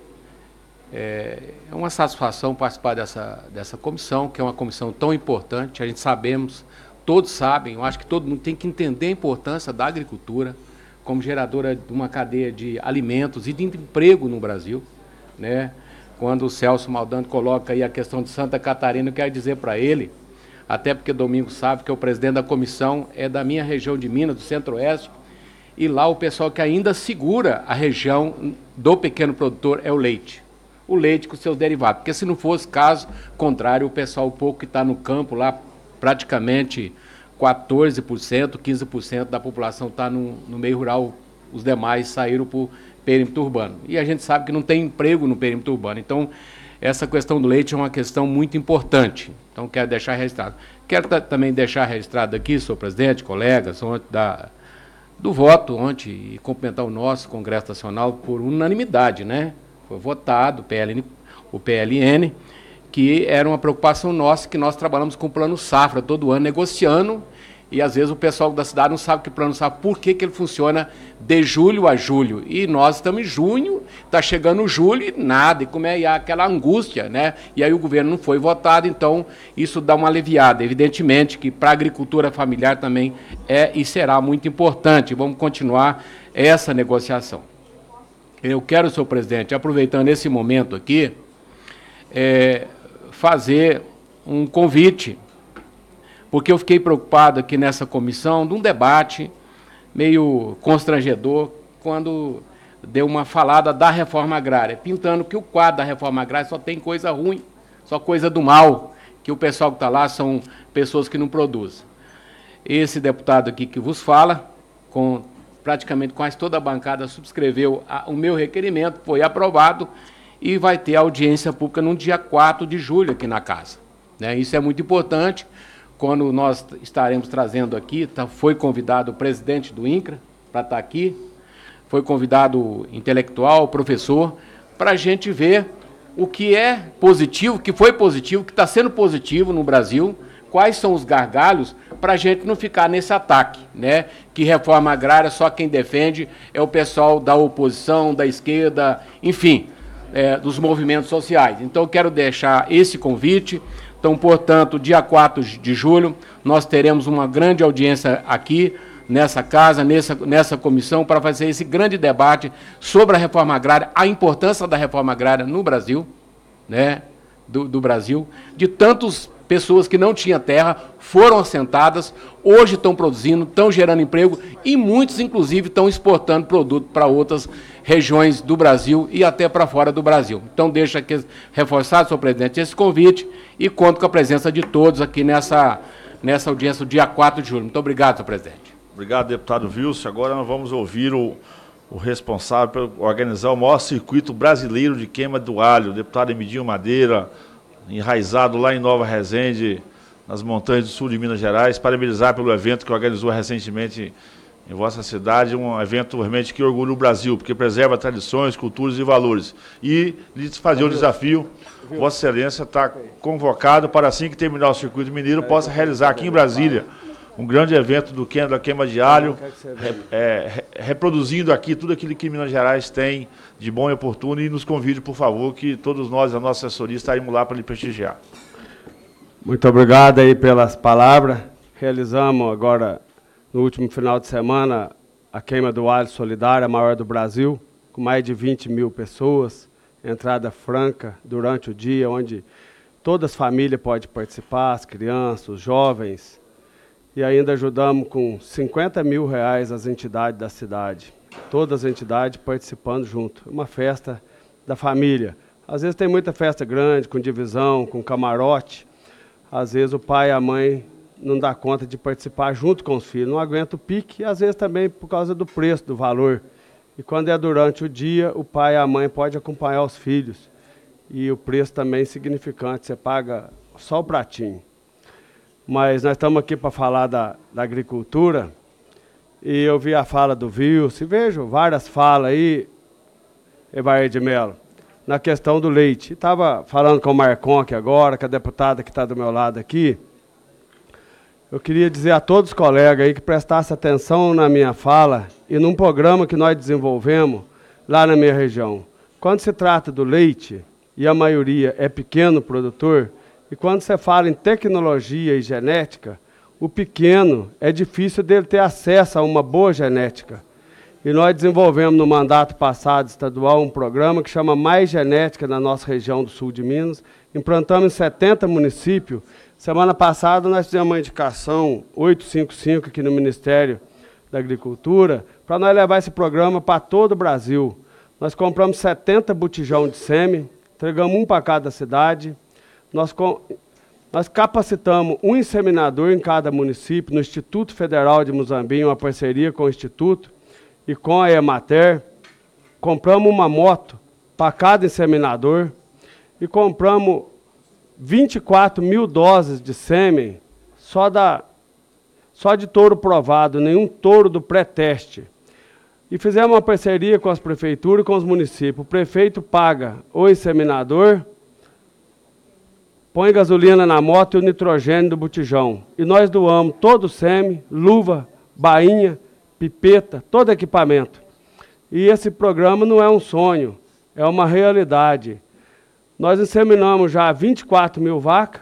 É uma satisfação participar dessa comissão, que é uma comissão tão importante. A gente sabemos, todos sabem, eu acho que todo mundo tem que entender a importância da agricultura como geradora de uma cadeia de alimentos e de emprego no Brasil, né? Quando o Celso Maldani coloca aí a questão de Santa Catarina, eu quero dizer para ele, até porque Domingos sabe que o presidente da comissão é da minha região de Minas, do Centro-Oeste, e lá o pessoal que ainda segura a região do pequeno produtor é o leite com seus derivados, porque se não fosse caso contrário, o pessoal, o pouco que está no campo lá, praticamente 14%, 15% da população está no meio rural, os demais saíram para o perímetro urbano. E a gente sabe que não tem emprego no perímetro urbano. Então, essa questão do leite é uma questão muito importante. Então, quero deixar registrado. Quero também deixar registrado aqui, senhor presidente, colegas, do voto ontem, e cumprimentar o nosso Congresso Nacional por unanimidade, né? Foi votado o PLN, que era uma preocupação nossa, que nós trabalhamos com o Plano Safra todo ano, negociando, e às vezes o pessoal da cidade não sabe que plano safra, por que ele funciona de julho a julho. E nós estamos em junho, está chegando julho e nada, e como é aquela angústia, né? E aí o governo não foi votado, então isso dá uma aliviada. Evidentemente que para a agricultura familiar também é e será muito importante. Vamos continuar essa negociação. Eu quero, senhor presidente, aproveitando esse momento aqui, fazer um convite, porque eu fiquei preocupado aqui nessa comissão de um debate meio constrangedor, quando deu uma falada da reforma agrária, pintando que o quadro da reforma agrária só tem coisa ruim, só coisa do mal, que o pessoal que está lá são pessoas que não produzem. Esse deputado aqui que vos fala, praticamente quase toda a bancada subscreveu o meu requerimento, foi aprovado, e vai ter audiência pública no dia 4 de julho aqui na casa, né? Isso é muito importante. Quando nós estaremos trazendo aqui, foi convidado o presidente do INCRA para estar aqui, foi convidado o intelectual, o professor, para a gente ver o que é positivo, o que foi positivo, o que está sendo positivo no Brasil, quais são os gargalhos, para a gente não ficar nesse ataque, né? Que reforma agrária só quem defende é o pessoal da oposição, da esquerda, enfim. dos movimentos sociais. Então, eu quero deixar esse convite. Então, portanto, dia 4 de julho, nós teremos uma grande audiência aqui, nessa casa, nessa comissão, para fazer esse grande debate sobre a reforma agrária, a importância da reforma agrária no Brasil, né, do Brasil, de tantas pessoas que não tinham terra, foram assentadas, hoje estão produzindo, estão gerando emprego e muitos, inclusive, estão exportando produto para outras regiões do Brasil e até para fora do Brasil. Então, deixa aqui reforçado, senhor presidente, esse convite e conto com a presença de todos aqui nessa audiência do dia 4 de julho. Muito obrigado, senhor presidente. Obrigado, deputado Wilson. Agora nós vamos ouvir o responsável por organizar o maior circuito brasileiro de queima do alho, o deputado Emidinho Madeira, enraizado lá em Nova Resende, nas montanhas do sul de Minas Gerais, parabenizar pelo evento que organizou recentemente em vossa cidade, um evento realmente que orgulha o Brasil, porque preserva tradições, culturas e valores. E lhes fazer o desafio, Vossa Excelência está convocado para, assim que terminar o circuito mineiro, possa realizar aqui em Brasília um grande evento da queima de alho, reproduzindo aqui tudo aquilo que Minas Gerais tem de bom e oportuno, e nos convide, por favor, que todos nós, a nossa assessoria, estaremos lá para lhe prestigiar. Muito obrigado aí pelas palavras. Realizamos agora, no último final de semana, a queima do alho solidária, a maior do Brasil, com mais de 20 mil pessoas, entrada franca durante o dia, onde todas as famílias podem participar, as crianças, os jovens, e ainda ajudamos com R$50 mil as entidades da cidade. Todas as entidades participando junto. Uma festa da família. Às vezes tem muita festa grande, com divisão, com camarote. Às vezes o pai e a mãe não dá conta de participar junto com os filhos. Não aguenta o pique, e às vezes também por causa do preço, do valor. E quando é durante o dia, o pai e a mãe podem acompanhar os filhos. E o preço também é insignificante, você paga só o pratinho. Mas nós estamos aqui para falar da agricultura, e eu vi a fala do Wilson, e vejo várias falas aí, Evair de Mello, na questão do leite. Estava falando com o Marcon aqui agora, com a deputada que está do meu lado aqui. Eu queria dizer a todos os colegas aí que prestassem atenção na minha fala e num programa que nós desenvolvemos lá na minha região. Quando se trata do leite, e a maioria é pequeno produtor, e quando você fala em tecnologia e genética, o pequeno é difícil dele ter acesso a uma boa genética. E nós desenvolvemos no mandato passado estadual um programa que chama Mais Genética na nossa região do sul de Minas. Implantamos em 70 municípios. Semana passada nós fizemos uma indicação 855 aqui no Ministério da Agricultura para nós levar esse programa para todo o Brasil. Nós compramos 70 botijão de sêmen, entregamos um para cada cidade. Nós capacitamos um inseminador em cada município, no Instituto Federal de Muzambinho, uma parceria com o Instituto e com a Emater. Compramos uma moto para cada inseminador e compramos 24 mil doses de sêmen só de touro provado, nenhum touro do pré-teste. E fizemos uma parceria com as prefeituras e com os municípios. O prefeito paga o inseminador, põe gasolina na moto e o nitrogênio do botijão. E nós doamos todo o sêmen, luva, bainha, pipeta, todo equipamento. E esse programa não é um sonho, é uma realidade. Nós inseminamos já 24 mil vacas.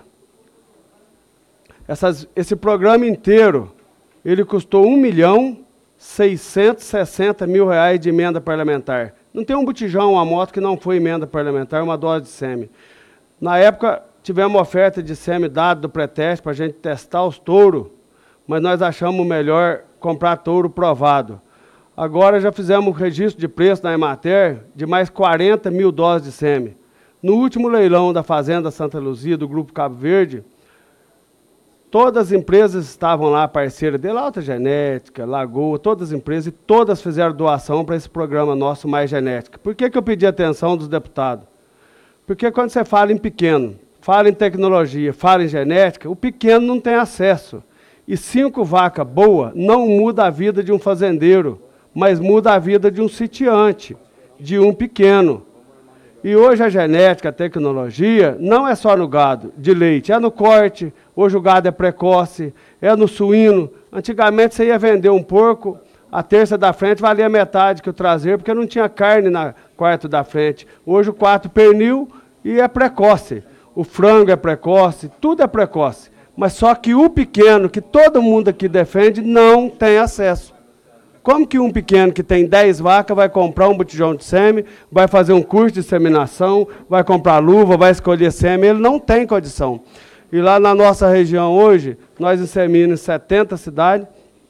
Esse programa inteiro, ele custou R$1.660.000 de emenda parlamentar. Não tem um botijão, uma moto que não foi emenda parlamentar, uma dose de sêmen. Na época, tivemos uma oferta de sêmen dado do pré-teste para a gente testar os touros, mas nós achamos melhor comprar touro provado. Agora já fizemos o registro de preço na Emater de mais 40 mil doses de sêmen. No último leilão da Fazenda Santa Luzia, do Grupo Cabo Verde, todas as empresas estavam lá, parceiras dele, Alta Genética, Lagoa, todas as empresas, e todas fizeram doação para esse programa nosso Mais Genética. Por que eu pedi atenção dos deputados? Porque quando você fala em pequeno, fala em tecnologia, fala em genética, o pequeno não tem acesso. E 5 vacas boas não muda a vida de um fazendeiro, mas muda a vida de um sitiante, de um pequeno. E hoje a genética, a tecnologia, não é só no gado de leite, é no corte. Hoje o gado é precoce, é no suíno. Antigamente você ia vender um porco, A terça da frente valia metade que o traseiro, porque não tinha carne na quarto da frente. Hoje o quarto pernil e é precoce. O frango é precoce, tudo é precoce. Mas só que o pequeno, que todo mundo aqui defende, não tem acesso. Como que um pequeno que tem 10 vacas vai comprar um botijão de sêmen, vai fazer um curso de inseminação, vai comprar luva, vai escolher sêmen? Ele não tem condição. E lá na nossa região hoje, nós inseminamos em 70 cidades.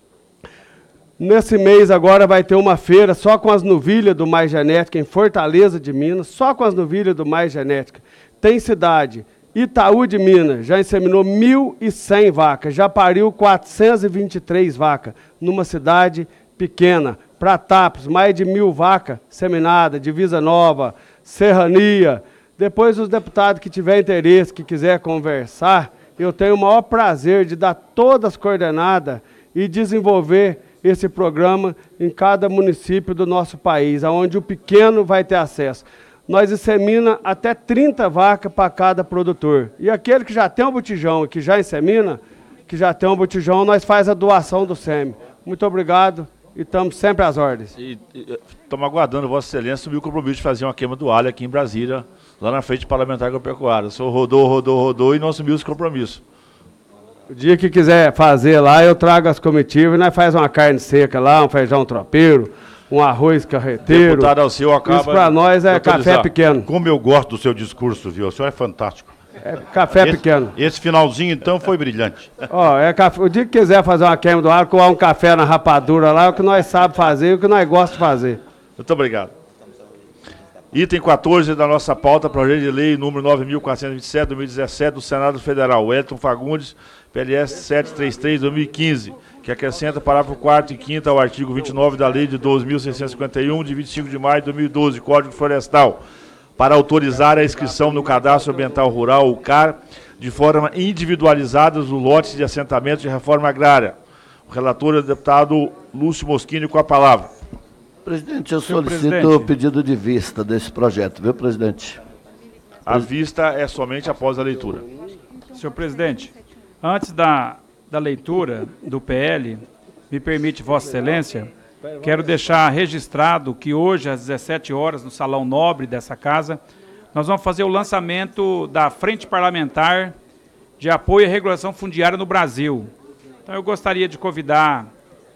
Nesse mês agora vai ter uma feira só com as novilhas do Mais Genética em Fortaleza de Minas, só com as novilhas do Mais Genética. Tem cidade, Itaú de Minas, já inseminou 1.100 vacas, já pariu 423 vacas, numa cidade pequena. Pratápolis, mais de 1.000 vacas seminadas, Divisa Nova, Serrania. Depois os deputados que tiverem interesse, que quiser conversar, eu tenho o maior prazer de dar todas as coordenadas e desenvolver esse programa em cada município do nosso país, onde o pequeno vai ter acesso. Nós insemina até 30 vacas para cada produtor. E aquele que já tem um botijão e que já insemina, que já tem um botijão, nós faz a doação do sêmen. Muito obrigado e estamos sempre às ordens. Estamos aguardando Vossa Excelência subir o compromisso de fazer uma queima do alho aqui em Brasília, lá na frente parlamentar agropecuária. O senhor rodou e não assumiu esse compromisso. O dia que quiser fazer lá, eu trago as comitivas e nós faz uma carne seca lá, um feijão tropeiro, um arroz carreteiro. Deputado Alceu acaba... Isso para nós é café pequeno. Como eu gosto do seu discurso, viu? O senhor é fantástico. É café pequeno. Esse finalzinho, então, foi brilhante. Ó, o dia que quiser fazer uma queima do alho, coar um café na rapadura lá, é o que nós sabemos fazer e o que nós gostamos de fazer. Muito obrigado. Item 14 da nossa pauta, projeto de lei número 9.427, 2017, do Senado Federal. Wellington Fagundes, PLS 733, 2015, que acrescenta parágrafo 4º e 5º ao artigo 29 da Lei de 12.651, de 25 de maio de 2012, Código Florestal, para autorizar a inscrição no Cadastro Ambiental Rural, o CAR, de forma individualizada do lote de assentamento de reforma agrária. O relator é o deputado Lúcio Moschini, com a palavra. Presidente, eu solicito o pedido de vista desse projeto, viu, presidente? A vista é somente após a leitura. Senhor presidente, antes da leitura do PL, me permite Vossa Excelência, quero deixar registrado que hoje, às 17 horas, no Salão Nobre dessa casa, nós vamos fazer o lançamento da Frente Parlamentar de Apoio à Regulação Fundiária no Brasil. Então, eu gostaria de convidar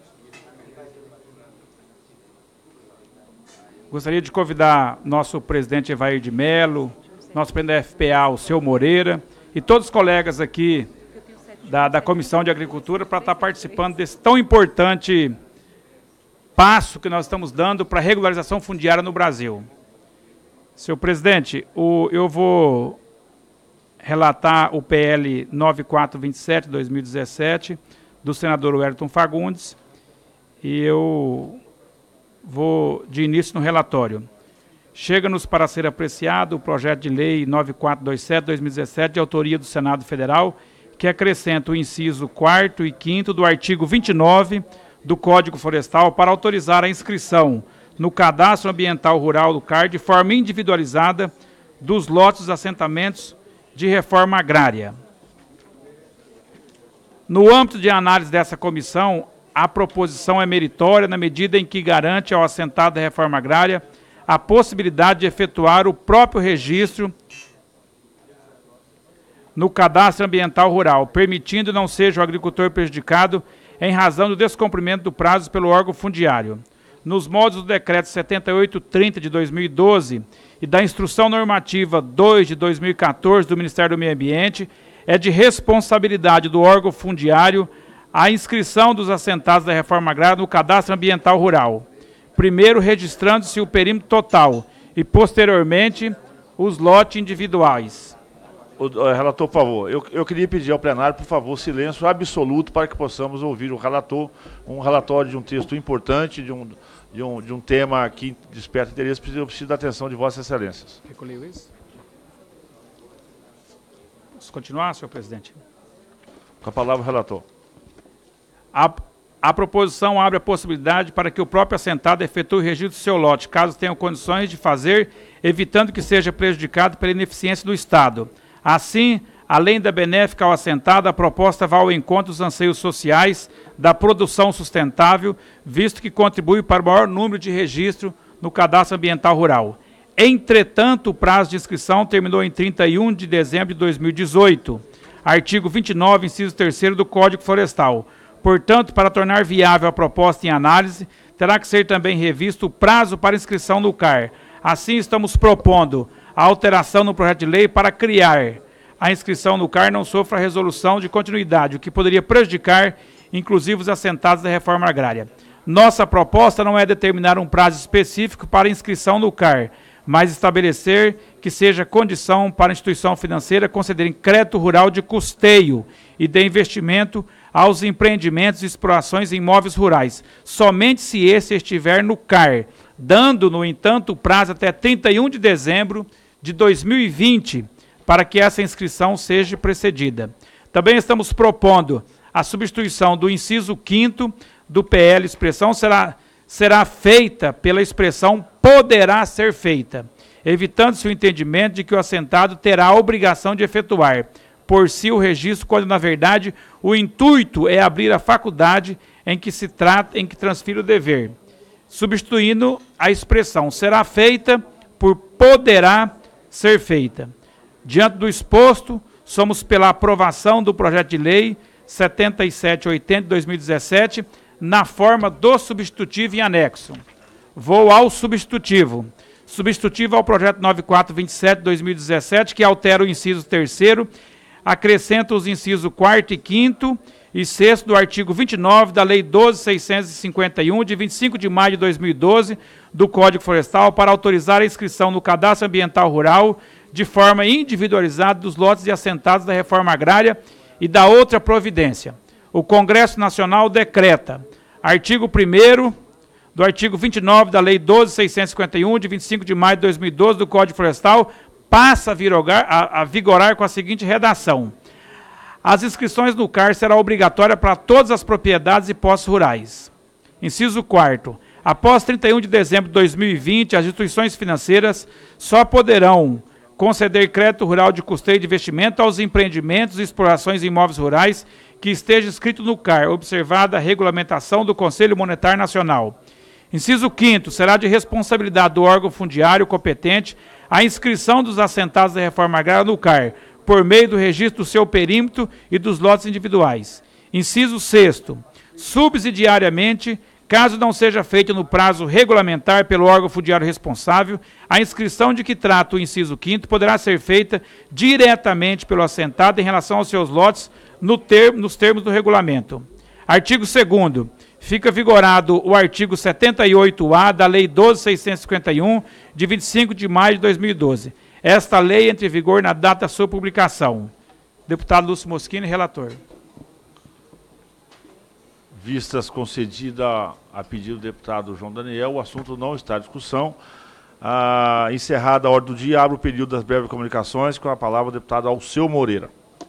nosso presidente Evair de Mello, nosso presidente da FPA, o seu Moreira, e todos os colegas aqui da Comissão de Agricultura para estar participando desse tão importante passo que nós estamos dando para a regularização fundiária no Brasil. Senhor presidente, eu vou relatar o PL 9427, 2017, do senador Wellington Fagundes, e eu vou de início no relatório. Chega-nos para ser apreciado o projeto de lei 9427, 2017, de autoria do Senado Federal, que acrescenta o inciso 4º e 5º do artigo 29 do Código Florestal para autorizar a inscrição no Cadastro Ambiental Rural do CAR de forma individualizada dos lotes dos assentamentos de reforma agrária. No âmbito de análise dessa comissão, a proposição é meritória na medida em que garante ao assentado da reforma agrária a possibilidade de efetuar o próprio registro no Cadastro Ambiental Rural, permitindo não seja o agricultor prejudicado em razão do descumprimento do prazo pelo órgão fundiário. Nos modos do Decreto 7830 de 2012 e da Instrução Normativa 2 de 2014 do Ministério do Meio Ambiente, é de responsabilidade do órgão fundiário a inscrição dos assentados da reforma agrária no Cadastro Ambiental Rural, primeiro registrando-se o perímetro total e, posteriormente, os lotes individuais. Relator, por favor, eu queria pedir ao plenário, por favor, silêncio absoluto para que possamos ouvir o relator, um relatório de um texto importante, de um tema que desperta interesse. Eu preciso da atenção de Vossas Excelências. Recolheu isso? Posso continuar, senhor presidente? Com a palavra, o relator. A proposição abre a possibilidade para que o próprio assentado efetue o registro do seu lote, caso tenha condições de fazer, evitando que seja prejudicado pela ineficiência do Estado. Assim, além da benéfica ao assentado, a proposta vai ao encontro dos anseios sociais da produção sustentável, visto que contribui para o maior número de registro no Cadastro Ambiental Rural. Entretanto, o prazo de inscrição terminou em 31 de dezembro de 2018. Artigo 29, inciso 3º do Código Florestal. Portanto, para tornar viável a proposta em análise, terá que ser também revisto o prazo para inscrição no CAR. Assim, estamos propondo a alteração no projeto de lei para criar a inscrição no CAR não sofra resolução de continuidade, o que poderia prejudicar, inclusive, os assentados da reforma agrária. Nossa proposta não é determinar um prazo específico para inscrição no CAR, mas estabelecer que seja condição para a instituição financeira concederem crédito rural de custeio e de investimento aos empreendimentos e explorações em imóveis rurais, somente se esse estiver no CAR, dando, no entanto, o prazo até 31 de dezembro de 2020 para que essa inscrição seja precedida. Também estamos propondo a substituição do inciso 5º do PL expressão será feita pela expressão poderá ser feita, evitando-se o entendimento de que o assentado terá a obrigação de efetuar por si o registro, quando, na verdade, o intuito é abrir a faculdade em que se trata, em que transfira o dever, substituindo a expressão será feita por poderá ser feita. Diante do exposto, somos pela aprovação do projeto de lei 7780 de 2017, na forma do substitutivo em anexo. Vou ao substitutivo. Substitutivo ao projeto 9427 de 2017, que altera o inciso 3º, acrescenta os incisos 4º e 5º e 6º do artigo 29 da Lei 12.651, de 25 de maio de 2012, do Código Florestal, para autorizar a inscrição no Cadastro Ambiental Rural de forma individualizada dos lotes de assentados da reforma agrária e da outra providência. O Congresso Nacional decreta, artigo 1º do artigo 29 da Lei 12.651, de 25 de maio de 2012, do Código Florestal, passa a vigorar com a seguinte redação. As inscrições no CAR serão obrigatórias para todas as propriedades e posses rurais. Inciso 4º. Após 31 de dezembro de 2020, as instituições financeiras só poderão conceder crédito rural de custeio de investimento aos empreendimentos e explorações em imóveis rurais que esteja escrito no CAR, observada a regulamentação do Conselho Monetário Nacional. Inciso 5º, será de responsabilidade do órgão fundiário competente a inscrição dos assentados da reforma agrária no CAR, por meio do registro do seu perímetro e dos lotes individuais. Inciso 6º, subsidiariamente, caso não seja feito no prazo regulamentar pelo órgão fundiário responsável, a inscrição de que trata o inciso 5º poderá ser feita diretamente pelo assentado em relação aos seus lotes nos termos do regulamento. Artigo 2º. Fica vigorado o artigo 78A da Lei 12.651, de 25 de maio de 2012. Esta lei entra em vigor na data da sua publicação. Deputado Lúcio Moschini, relator. Vistas concedida a pedido do deputado João Daniel, o assunto não está em discussão. Encerrada a ordem do dia, abre o período das breves comunicações, com a palavra o deputado Alceu Moreira.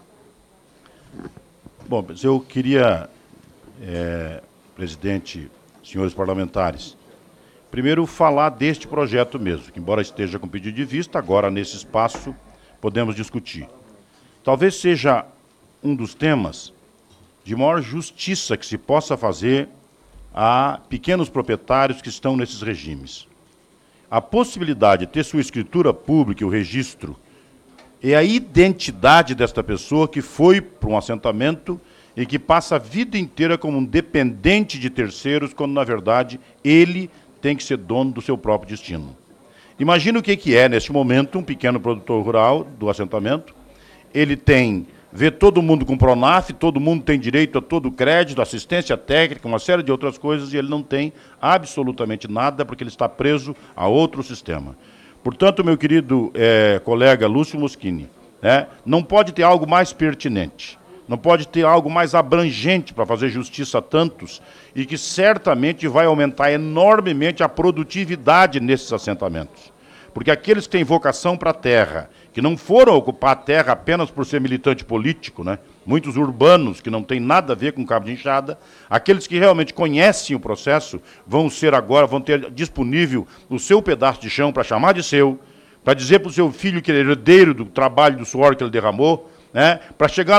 Bom, mas eu queria, presidente, senhores parlamentares, primeiro falar deste projeto mesmo, que embora esteja com pedido de vista, agora nesse espaço podemos discutir. Talvez seja um dos temas de maior justiça que se possa fazer a pequenos proprietários que estão nesses regimes. A possibilidade de ter sua escritura pública e o registro é a identidade desta pessoa que foi para um assentamento e que passa a vida inteira como um dependente de terceiros, quando, na verdade, ele tem que ser dono do seu próprio destino. Imagina o que é, neste momento, um pequeno produtor rural do assentamento. Ele vê todo mundo com Pronaf, todo mundo tem direito a todo crédito, assistência técnica, uma série de outras coisas, e ele não tem absolutamente nada, porque ele está preso a outro sistema. Portanto, meu querido colega Lúcio Moschini, não pode ter algo mais pertinente, não pode ter algo mais abrangente para fazer justiça a tantos e que certamente vai aumentar enormemente a produtividade nesses assentamentos. Porque aqueles que têm vocação para a terra, que não foram ocupar a terra apenas por ser militante político, muitos urbanos que não têm nada a ver com cabo de enxada, aqueles que realmente conhecem o processo vão ter disponível o seu pedaço de chão para chamar de seu, para dizer para o seu filho que ele é herdeiro do trabalho, do suor que ele derramou, né, para chegar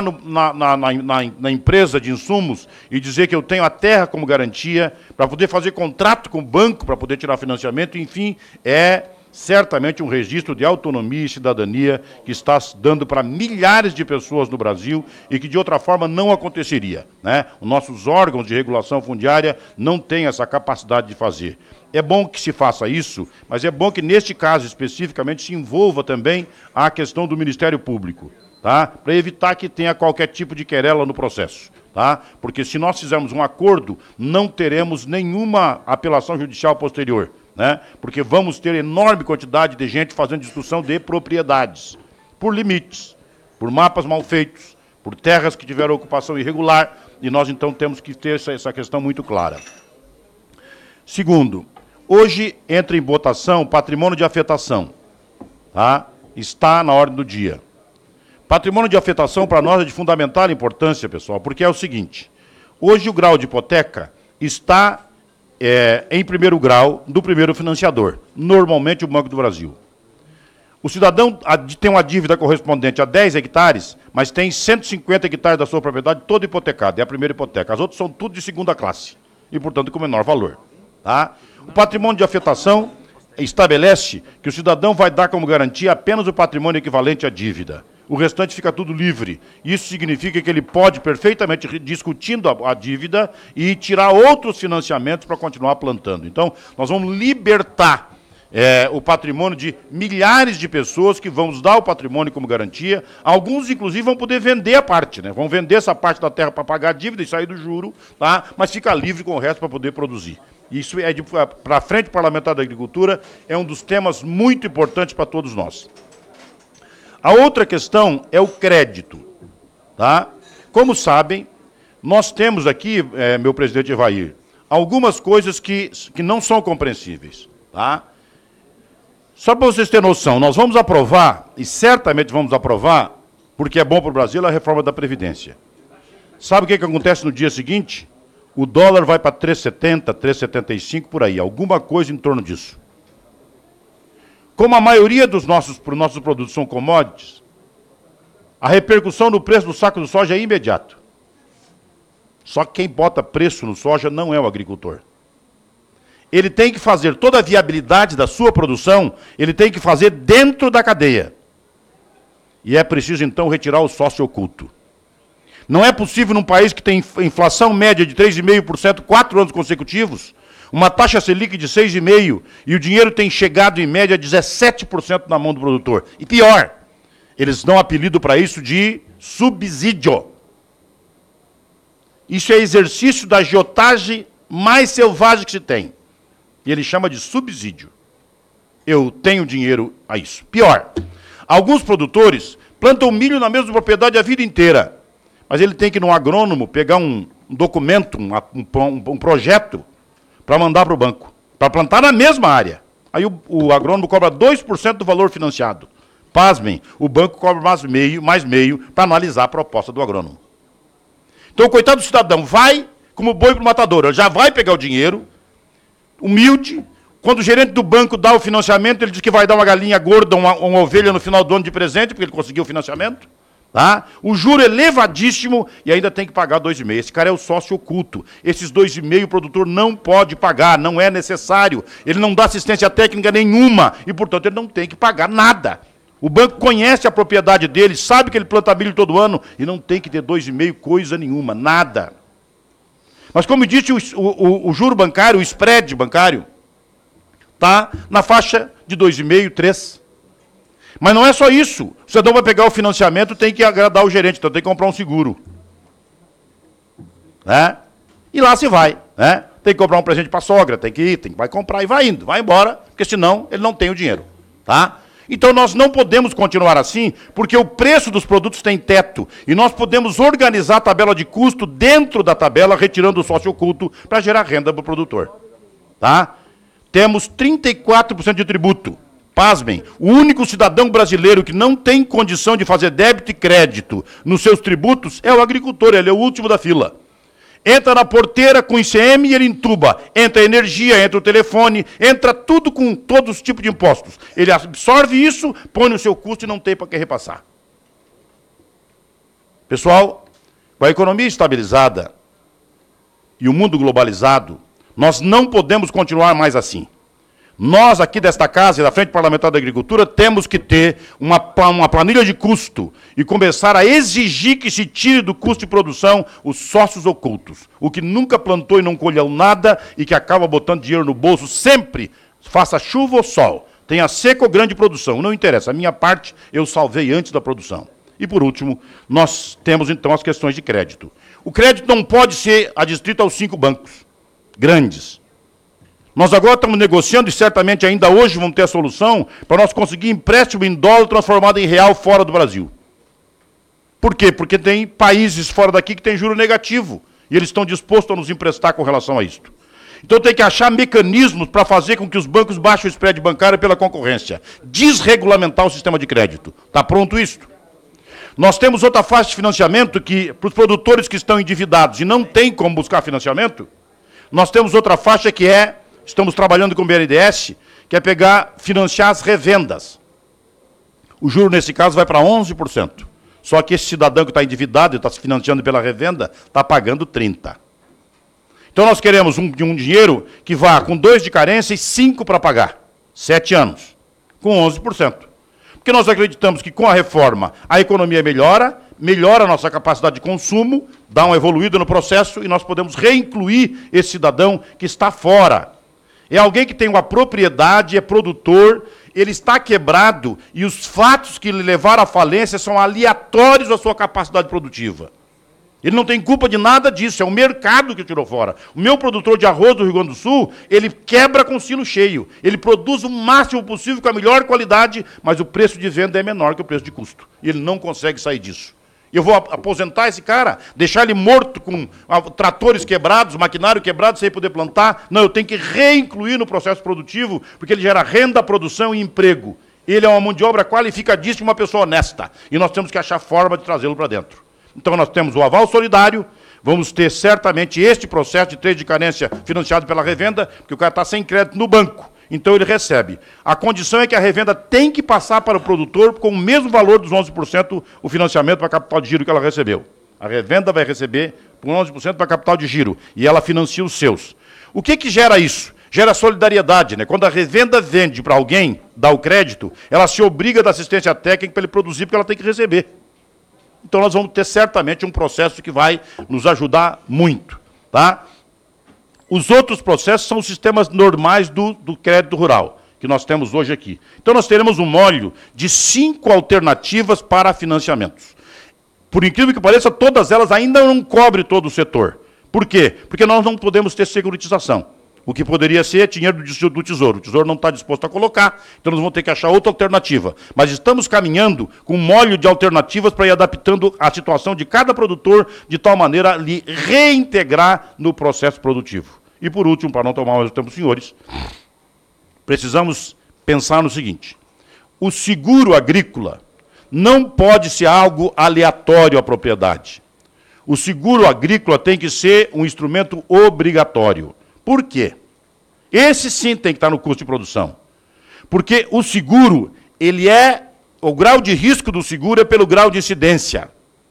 na empresa de insumos e dizer que eu tenho a terra como garantia, para poder fazer contrato com o banco, para poder tirar financiamento, enfim, é certamente um registro de autonomia e cidadania que está dando para milhares de pessoas no Brasil e que de outra forma não aconteceria, né? Os nossos órgãos de regulação fundiária não têm essa capacidade de fazer. É bom que se faça isso, mas é bom que neste caso especificamente se envolva também a questão do Ministério Público, tá? Para evitar que tenha qualquer tipo de querela no processo, tá? Porque se nós fizermos um acordo, não teremos nenhuma apelação judicial posterior, né? Porque vamos ter enorme quantidade de gente fazendo discussão de propriedades, por limites, por mapas mal feitos, por terras que tiveram ocupação irregular, e nós então temos que ter essa questão muito clara. Segundo, hoje entra em votação patrimônio de afetação, tá? Está na ordem do dia. Patrimônio de afetação para nós é de fundamental importância, pessoal, porque é o seguinte, hoje o grau de hipoteca está em primeiro grau do primeiro financiador, normalmente o Banco do Brasil. O cidadão tem uma dívida correspondente a 10 hectares, mas tem 150 hectares da sua propriedade toda hipotecada, é a primeira hipoteca. As outras são tudo de segunda classe, e, portanto, com menor valor. Tá? O patrimônio de afetação estabelece que o cidadão vai dar como garantia apenas o patrimônio equivalente à dívida. O restante fica tudo livre. Isso significa que ele pode perfeitamente discutindo a dívida e tirar outros financiamentos para continuar plantando. Então, nós vamos libertar o patrimônio de milhares de pessoas que vão dar o patrimônio como garantia. Alguns, inclusive, vão poder vender a parte, né? Vão vender essa parte da terra para pagar a dívida e sair do juro, tá? Mas fica livre com o resto para poder produzir. Isso para a Frente Parlamentar da Agricultura, é um dos temas muito importantes para todos nós. A outra questão é o crédito, tá? Como sabem, nós temos aqui, meu presidente Evair, algumas coisas que não são compreensíveis, tá? Só para vocês terem noção, nós vamos aprovar, e certamente vamos aprovar, porque é bom para o Brasil, a reforma da Previdência. Sabe o que acontece no dia seguinte? O dólar vai para 3,70, 3,75, por aí, alguma coisa em torno disso. Como a maioria dos nossos produtos são commodities, a repercussão no preço do saco de soja é imediato. Só que quem bota preço no soja não é o agricultor. Ele tem que fazer toda a viabilidade da sua produção, ele tem que fazer dentro da cadeia. E é preciso, então, retirar o sócio oculto. Não é possível, num país que tem inflação média de 3,5%, 4 anos consecutivos, uma taxa Selic de 6,5%, e o dinheiro tem chegado, em média, a 17% na mão do produtor. E pior, eles dão apelido para isso de subsídio. Isso é exercício da agiotagem mais selvagem que se tem. E ele chama de subsídio. Eu tenho dinheiro a isso. Pior, alguns produtores plantam milho na mesma propriedade a vida inteira, mas ele tem que ir no agrônomo pegar um documento, um projeto, para mandar para o banco, para plantar na mesma área. Aí o agrônomo cobra 2% do valor financiado. Pasmem, o banco cobra mais meio para analisar a proposta do agrônomo. Então, o coitado do cidadão vai como boi para o matador, ele já vai pegar o dinheiro, humilde. Quando o gerente do banco dá o financiamento, ele diz que vai dar uma galinha gorda, uma ovelha no final do ano de presente, porque ele conseguiu o financiamento. Tá? O juro é elevadíssimo e ainda tem que pagar 2,5%. Esse cara é o sócio oculto. Esses 2,5% o produtor não pode pagar, não é necessário. Ele não dá assistência técnica nenhuma e, portanto, ele não tem que pagar nada. O banco conhece a propriedade dele, sabe que ele planta milho todo ano e não tem que ter 2,5% coisa nenhuma, nada. Mas, como disse, o juro bancário, o spread bancário, está na faixa de 2,5%, 3%. Mas não é só isso. O cidadão vai pegar o financiamento, tem que agradar o gerente, então tem que comprar um seguro. Né? E lá se vai. Né? Tem que comprar um presente para a sogra, vai comprar e vai indo, vai embora, porque senão ele não tem o dinheiro. Tá? Então nós não podemos continuar assim, porque o preço dos produtos tem teto. E nós podemos organizar a tabela de custo dentro da tabela, retirando o sócio oculto, para gerar renda para o produtor. Tá? Temos 34% de tributo. Pasmem, o único cidadão brasileiro que não tem condição de fazer débito e crédito nos seus tributos é o agricultor, ele é o último da fila. Entra na porteira com ICM e ele entuba. Entra a energia, entra o telefone, entra tudo com todos os tipos de impostos. Ele absorve isso, põe no seu custo e não tem para que repassar. Pessoal, com a economia estabilizada e o mundo globalizado, nós não podemos continuar mais assim. Nós, aqui desta casa e da Frente Parlamentar da Agricultura, temos que ter uma planilha de custo e começar a exigir que se tire do custo de produção os sócios ocultos. O que nunca plantou e não colheu nada e que acaba botando dinheiro no bolso sempre, faça chuva ou sol, tenha seca ou grande produção, não interessa. A minha parte eu salvei antes da produção. E, por último, nós temos, então, as questões de crédito. O crédito não pode ser adstrito aos 5 bancos grandes. Nós agora estamos negociando, e certamente ainda hoje vamos ter a solução, para nós conseguir empréstimo em dólar transformado em real fora do Brasil. Por quê? Porque tem países fora daqui que têm juro negativo, e eles estão dispostos a nos emprestar com relação a isto. Então tem que achar mecanismos para fazer com que os bancos baixem o spread bancário pela concorrência. Desregulamentar o sistema de crédito. Está pronto isso? Nós temos outra faixa de financiamento que, para os produtores que estão endividados e não têm como buscar financiamento, nós temos outra faixa que é, estamos trabalhando com o BNDES, que é financiar as revendas. O juro, nesse caso, vai para 11%. Só que esse cidadão que está endividado e está se financiando pela revenda, está pagando 30%. Então nós queremos um dinheiro que vá com 2 de carência e 5 para pagar. 7 anos, com 11%. Porque nós acreditamos que com a reforma a economia melhora a nossa capacidade de consumo, dá uma evoluída no processo e nós podemos reincluir esse cidadão que está fora. É alguém que tem uma propriedade, é produtor, ele está quebrado e os fatos que lhe levaram à falência são aleatórios à sua capacidade produtiva. Ele não tem culpa de nada disso, é o mercado que o tirou fora. O meu produtor de arroz do Rio Grande do Sul, ele quebra com o silo cheio. Ele produz o máximo possível com a melhor qualidade, mas o preço de venda é menor que o preço de custo. E ele não consegue sair disso. Eu vou aposentar esse cara, deixar ele morto com tratores quebrados, maquinário quebrado, sem poder plantar. Não, eu tenho que reincluir no processo produtivo, porque ele gera renda, produção e emprego. Ele é uma mão de obra qualificadíssima, uma pessoa honesta. E nós temos que achar forma de trazê-lo para dentro. Então nós temos o aval solidário, vamos ter certamente este processo de 3 de carência financiado pela revenda, porque o cara está sem crédito no banco. Então ele recebe. A condição é que a revenda tem que passar para o produtor com o mesmo valor dos 11% o financiamento para capital de giro que ela recebeu. A revenda vai receber por 11% para capital de giro e ela financia os seus. O que gera isso? Gera solidariedade, né? Quando a revenda vende para alguém, dá o crédito, ela se obriga a dar assistência técnica para ele produzir, porque ela tem que receber. Então nós vamos ter certamente um processo que vai nos ajudar muito, tá? Os outros processos são os sistemas normais do crédito rural, que nós temos hoje aqui. Então nós teremos um molho de 5 alternativas para financiamentos. Por incrível que pareça, todas elas ainda não cobrem todo o setor. Por quê? Porque nós não podemos ter securitização. O que poderia ser dinheiro do Tesouro. O Tesouro não está disposto a colocar, então nós vamos ter que achar outra alternativa. Mas estamos caminhando com um molho de alternativas para ir adaptando a situação de cada produtor, de tal maneira a lhe reintegrar no processo produtivo. E, por último, para não tomar mais o tempo dos senhores, precisamos pensar no seguinte: o seguro agrícola não pode ser algo aleatório à propriedade. O seguro agrícola tem que ser um instrumento obrigatório. Por quê? Esse sim tem que estar no custo de produção. Porque o seguro, o grau de risco do seguro é pelo grau de incidência.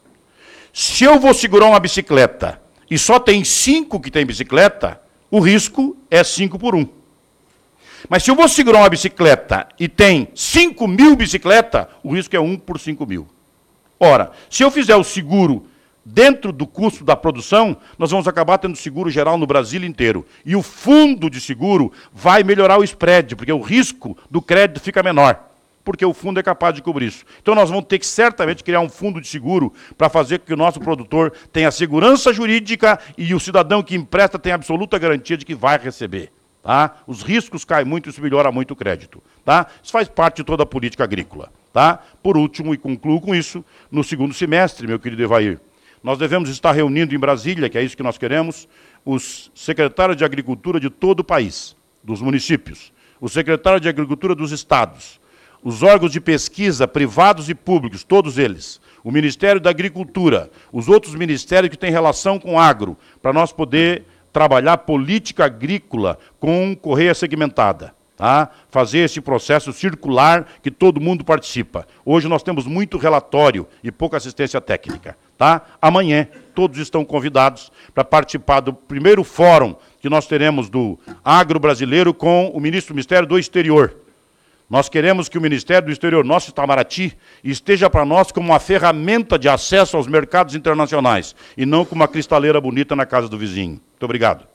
Se eu vou segurar uma bicicleta e só tem 5 que tem bicicleta, o risco é 5 por 1. Mas se eu vou segurar uma bicicleta e tem 5.000 bicicletas, o risco é 1 por 5.000. Ora, se eu fizer o seguro dentro do custo da produção, nós vamos acabar tendo seguro geral no Brasil inteiro. E o fundo de seguro vai melhorar o spread, porque o risco do crédito fica menor, porque o fundo é capaz de cobrir isso. Então nós vamos ter que certamente criar um fundo de seguro para fazer com que o nosso produtor tenha segurança jurídica e o cidadão que empresta tenha absoluta garantia de que vai receber. Tá? Os riscos caem muito, isso melhora muito o crédito. Tá? Isso faz parte de toda a política agrícola. Tá? Por último, e concluo com isso, no segundo semestre, meu querido Evair, nós devemos estar reunindo em Brasília, que é isso que nós queremos, os secretários de Agricultura de todo o país, dos municípios, os secretários de Agricultura dos estados, os órgãos de pesquisa, privados e públicos, todos eles, o Ministério da Agricultura, os outros ministérios que têm relação com agro, para nós poder trabalhar política agrícola com correia segmentada. a fazer esse processo circular que todo mundo participa. Hoje nós temos muito relatório e pouca assistência técnica. Tá? Amanhã todos estão convidados para participar do primeiro fórum que nós teremos do agro brasileiro com o ministro do Ministério do Exterior. Nós queremos que o Ministério do Exterior, nosso Itamaraty, esteja para nós como uma ferramenta de acesso aos mercados internacionais e não como uma cristaleira bonita na casa do vizinho. Muito obrigado.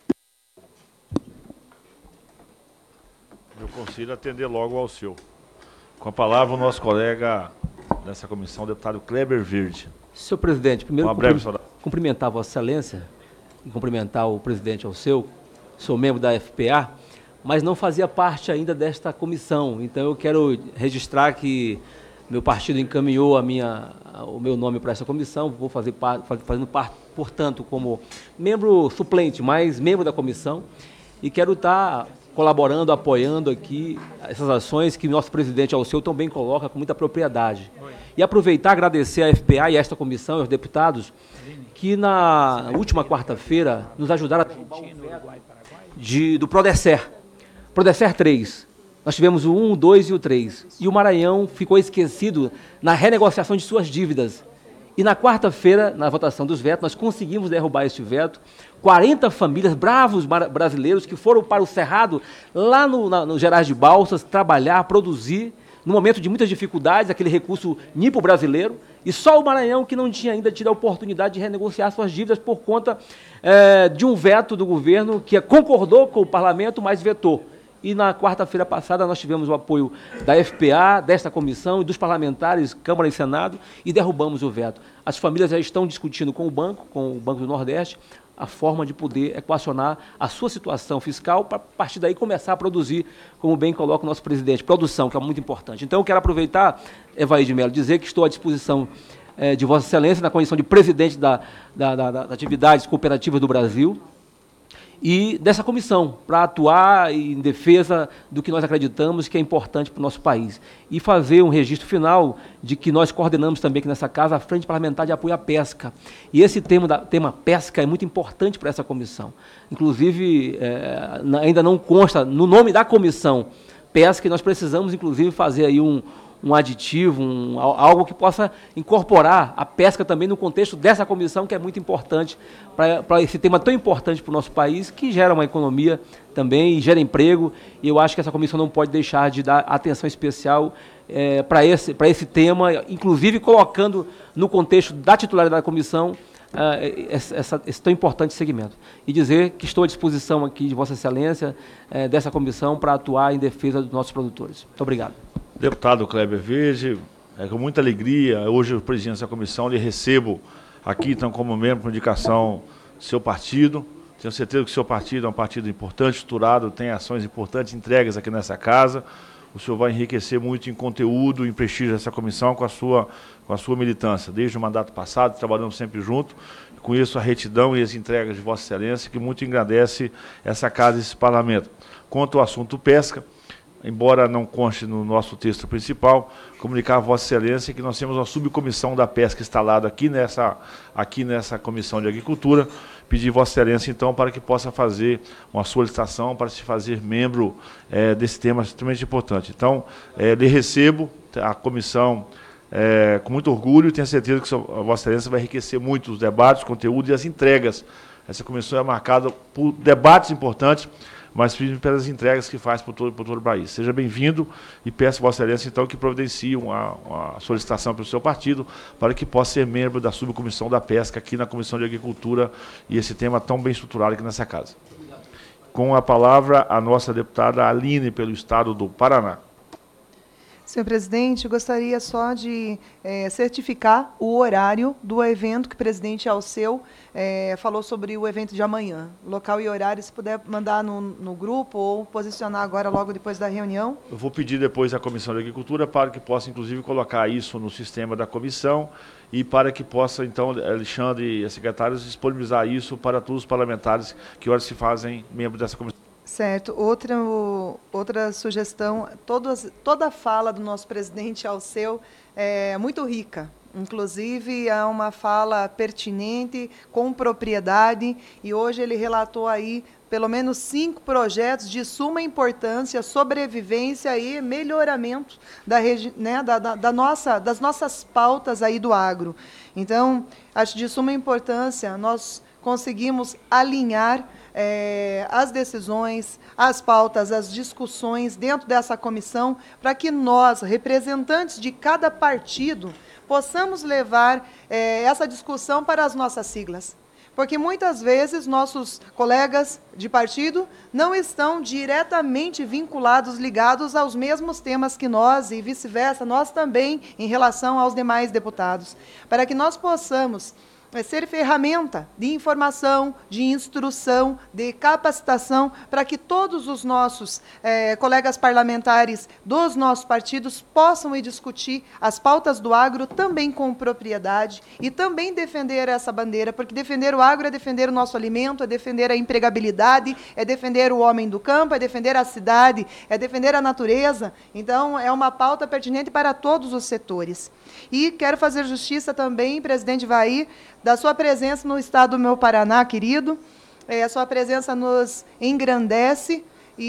Eu consigo atender logo ao seu. Com a palavra, o nosso colega dessa comissão, o deputado Kleber Verde. Senhor presidente, primeiro breve cumprimentar Vossa Excelência e cumprimentar o presidente Alceu, sou membro da FPA, mas não fazia parte ainda desta comissão. Então eu quero registrar que meu partido encaminhou o meu nome para essa comissão, vou fazendo parte, portanto, como membro suplente, mas membro da comissão, e quero estar colaborando, apoiando aqui essas ações que o nosso presidente Alceu também coloca com muita propriedade. E aproveitar e agradecer à FPA e a esta comissão, aos deputados, que na última quarta-feira nos ajudaram a derrubar um veto do Prodecer. Prodecer 3. Nós tivemos o 1, o 2 e o 3. E o Maranhão ficou esquecido na renegociação de suas dívidas. E na quarta-feira, na votação dos vetos, nós conseguimos derrubar este veto. 40 famílias, bravos brasileiros, que foram para o Cerrado, lá no Gerais de Balsas, trabalhar, produzir, no momento de muitas dificuldades, aquele recurso nipo brasileiro, e só o Maranhão que não tinha ainda tido a oportunidade de renegociar suas dívidas por conta de um veto do governo que concordou com o parlamento, mas vetou. E na quarta-feira passada nós tivemos o apoio da FPA, desta comissão e dos parlamentares, Câmara e Senado, e derrubamos o veto. As famílias já estão discutindo com o Banco do Nordeste, a forma de poder equacionar a sua situação fiscal para, a partir daí, começar a produzir, como bem coloca o nosso presidente, produção, que é muito importante. Então, eu quero aproveitar, Evair de Mello, dizer que estou à disposição de Vossa Excelência na condição de presidente das atividades cooperativas do Brasil, e dessa comissão, para atuar em defesa do que nós acreditamos que é importante para o nosso país. E fazer um registro final de que nós coordenamos também aqui nessa casa a Frente Parlamentar de Apoio à Pesca. E esse tema pesca é muito importante para essa comissão. Inclusive, ainda não consta no nome da comissão pesca, e nós precisamos, inclusive, fazer aí um aditivo, algo que possa incorporar a pesca também no contexto dessa comissão, que é muito importante para esse tema tão importante para o nosso país, que gera uma economia também e gera emprego, e eu acho que essa comissão não pode deixar de dar atenção especial para esse tema, inclusive colocando no contexto da titularidade da comissão esse tão importante segmento. E dizer que estou à disposição aqui de Vossa Excelência, dessa comissão, para atuar em defesa dos nossos produtores. Muito obrigado. Deputado Kleber Verde, com muita alegria, hoje, o presidente dessa comissão, lhe recebo aqui, então, como membro por indicação do seu partido. Tenho certeza que o seu partido é um partido importante, estruturado, tem ações importantes, entregas aqui nessa casa. O senhor vai enriquecer muito em conteúdo, em prestígio dessa comissão com a sua militância. Desde o mandato passado, trabalhamos sempre junto. Conheço a retidão e as entregas de Vossa Excelência, que muito engrandece essa casa e esse parlamento. Quanto ao assunto pesca, embora não conste no nosso texto principal, comunicar a Vossa Excelência que nós temos uma subcomissão da pesca instalada aqui nessa Comissão de Agricultura. Pedir Vossa Excelência, então, para que possa fazer uma solicitação para se fazer membro desse tema extremamente importante. Então, lhe recebo a comissão com muito orgulho e tenho certeza que a Vossa Excelência vai enriquecer muito os debates, conteúdo e as entregas. Essa comissão é marcada por debates importantes, mas pelas entregas que faz por todo o país. Seja bem-vindo e peço a Vossa Excelência, então, que providencie uma solicitação para o seu partido para que possa ser membro da subcomissão da pesca aqui na Comissão de Agricultura e esse tema tão bem estruturado aqui nessa casa. Com a palavra, a nossa deputada Aline, pelo Estado do Paraná. Senhor presidente, eu gostaria só de certificar o horário do evento que o presidente Alceu falou sobre o evento de amanhã. Local e horário, se puder mandar no grupo ou posicionar agora, logo depois da reunião. Eu vou pedir depois à Comissão de Agricultura para que possa, inclusive, colocar isso no sistema da comissão e para que possa, então, Alexandre e as secretárias disponibilizar isso para todos os parlamentares que hoje se fazem membros dessa comissão. Certo. Outra sugestão, toda a fala do nosso presidente Alceu é muito rica. Inclusive, é uma fala pertinente, com propriedade, e hoje ele relatou aí pelo menos 5 projetos de suma importância, sobrevivência e melhoramento das nossas pautas aí do agro. Então, acho de suma importância nós conseguimos alinhar as decisões, as pautas, as discussões dentro dessa comissão, para que nós, representantes de cada partido, possamos levar essa discussão para as nossas siglas. Porque muitas vezes nossos colegas de partido não estão diretamente vinculados, ligados aos mesmos temas que nós e vice-versa, nós também em relação aos demais deputados. Para que nós possamos ser ferramenta de informação, de instrução, de capacitação, para que todos os nossos colegas parlamentares dos nossos partidos possam ir discutir as pautas do agro também com propriedade e também defender essa bandeira, porque defender o agro é defender o nosso alimento, é defender a empregabilidade, é defender o homem do campo, é defender a cidade, é defender a natureza. Então, é uma pauta pertinente para todos os setores. E quero fazer justiça também, presidente Ivair, da sua presença no estado do meu Paraná, querido. A sua presença nos engrandece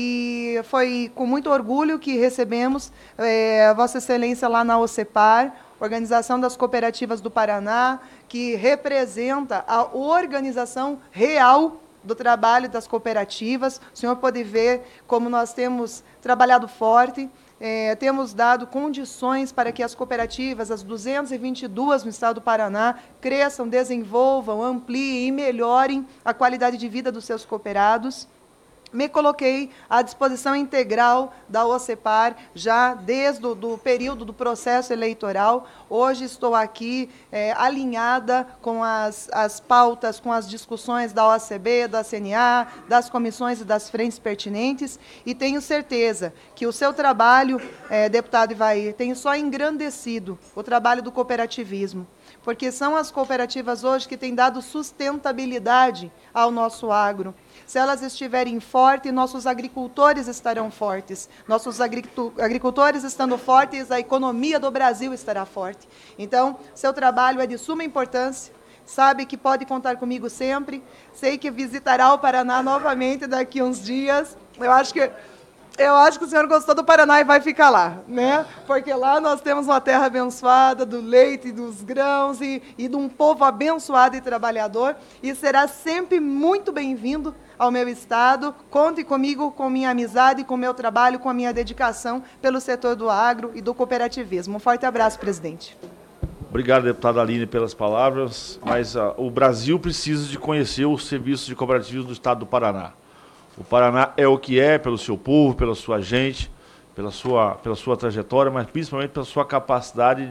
e foi com muito orgulho que recebemos Vossa Excelência lá na OCEPAR, Organização das Cooperativas do Paraná, que representa a organização real do trabalho das cooperativas. O senhor pode ver como nós temos trabalhado forte. Temos dado condições para que as cooperativas, as 222 no estado do Paraná, cresçam, desenvolvam, ampliem e melhorem a qualidade de vida dos seus cooperados. Me coloquei à disposição integral da OCEPAR, já desde o período do processo eleitoral. Hoje estou aqui alinhada com as pautas, com as discussões da OACB, da CNA, das comissões e das frentes pertinentes, e tenho certeza que o seu trabalho, deputado Ivair, tem só engrandecido o trabalho do cooperativismo, porque são as cooperativas hoje que têm dado sustentabilidade ao nosso agro. Se elas estiverem fortes, nossos agricultores estarão fortes. Nossos agricultores estando fortes, a economia do Brasil estará forte. Então, seu trabalho é de suma importância. Sabe que pode contar comigo sempre. Sei que visitará o Paraná novamente daqui a uns dias. Eu acho que o senhor gostou do Paraná e vai ficar lá, né? Porque lá nós temos uma terra abençoada do leite e dos grãos e de um povo abençoado e trabalhador, e será sempre muito bem-vindo ao meu estado. Conte comigo, com minha amizade, com o meu trabalho, com a minha dedicação pelo setor do agro e do cooperativismo. Um forte abraço, presidente. Obrigado, deputada Aline, pelas palavras, mas o Brasil precisa de conhecer os serviços de cooperativismo do estado do Paraná. O Paraná é o que é, pelo seu povo, pela sua gente, pela sua trajetória, mas principalmente pela sua capacidade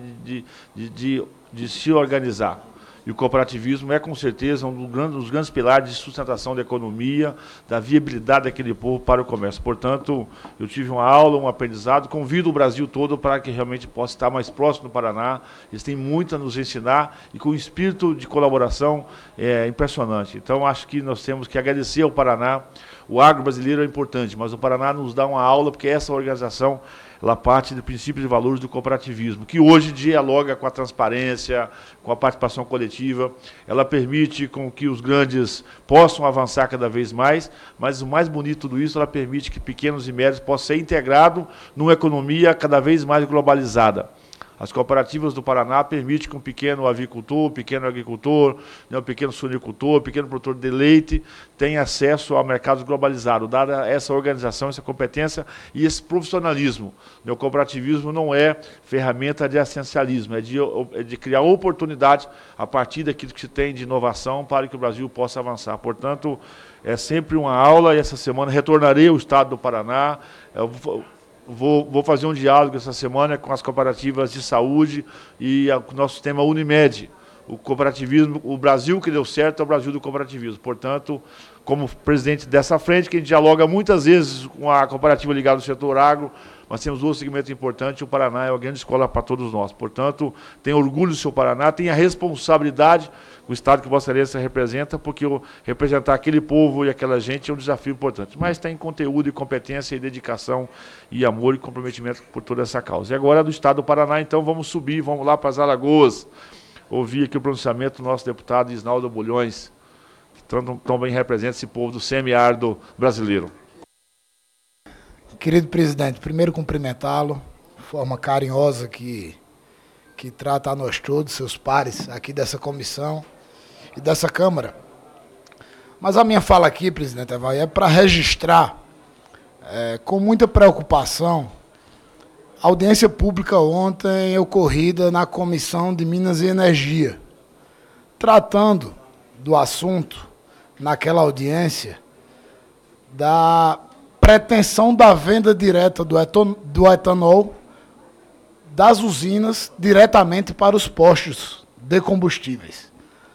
de se organizar. E o cooperativismo é, com certeza, um dos grandes pilares de sustentação da economia, da viabilidade daquele povo para o comércio. Portanto, eu tive uma aula, um aprendizado, convido o Brasil todo para que realmente possa estar mais próximo do Paraná. Eles têm muito a nos ensinar e com um espírito de colaboração impressionante. Então, acho que nós temos que agradecer ao Paraná. O agro brasileiro é importante, mas o Paraná nos dá uma aula, porque essa organização ela parte do princípio de valores do cooperativismo, que hoje dialoga com a transparência, com a participação coletiva. Ela permite com que os grandes possam avançar cada vez mais, mas o mais bonito de tudo isso, ela permite que pequenos e médios possam ser integrados numa economia cada vez mais globalizada. As cooperativas do Paraná permitem que um pequeno avicultor, um pequeno agricultor, um pequeno suinicultor, um pequeno produtor de leite tenha acesso ao mercado globalizado, dada essa organização, essa competência e esse profissionalismo. O cooperativismo não é ferramenta de assistencialismo, é de criar oportunidade a partir daquilo que se tem de inovação para que o Brasil possa avançar. Portanto, é sempre uma aula e essa semana retornarei ao estado do Paraná. Vou fazer um diálogo essa semana com as cooperativas de saúde e o nosso sistema Unimed. O cooperativismo, o Brasil que deu certo é o Brasil do cooperativismo. Portanto, como presidente dessa frente, que a gente dialoga muitas vezes com a cooperativa ligada ao setor agro, nós temos 2 segmentos importantes, e o Paraná é uma grande escola para todos nós. Portanto, tenha orgulho do seu Paraná, tenha responsabilidade com o Estado que Vossa Excelência representa, porque representar aquele povo e aquela gente é um desafio importante. Mas tem conteúdo e competência e dedicação e amor e comprometimento por toda essa causa. E agora do Estado do Paraná, então, vamos subir, vamos lá para as Alagoas, ouvir aqui o pronunciamento do nosso deputado Isnaldo Bulhões, que tão bem representa esse povo do semiárido brasileiro. Querido presidente, primeiro cumprimentá-lo, de forma carinhosa que trata a nós todos, seus pares aqui dessa comissão e dessa Câmara. Mas a minha fala aqui, presidente Evair, é para registrar com muita preocupação a audiência pública ontem ocorrida na Comissão de Minas e Energia, tratando do assunto, naquela audiência, da pretensão da venda direta do etanol das usinas diretamente para os postos de combustíveis.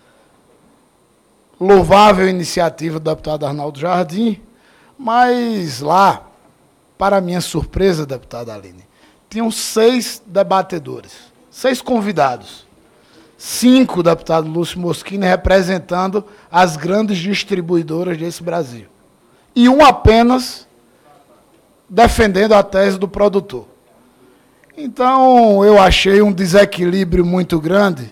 Louvável iniciativa do deputado Arnaldo Jardim, mas lá, para minha surpresa, deputada Aline, tinham 6 debatedores, 6 convidados. 5 deputado Lúcio Moschini representando as grandes distribuidoras desse Brasil. E um apenas defendendo a tese do produtor. Então, eu achei um desequilíbrio muito grande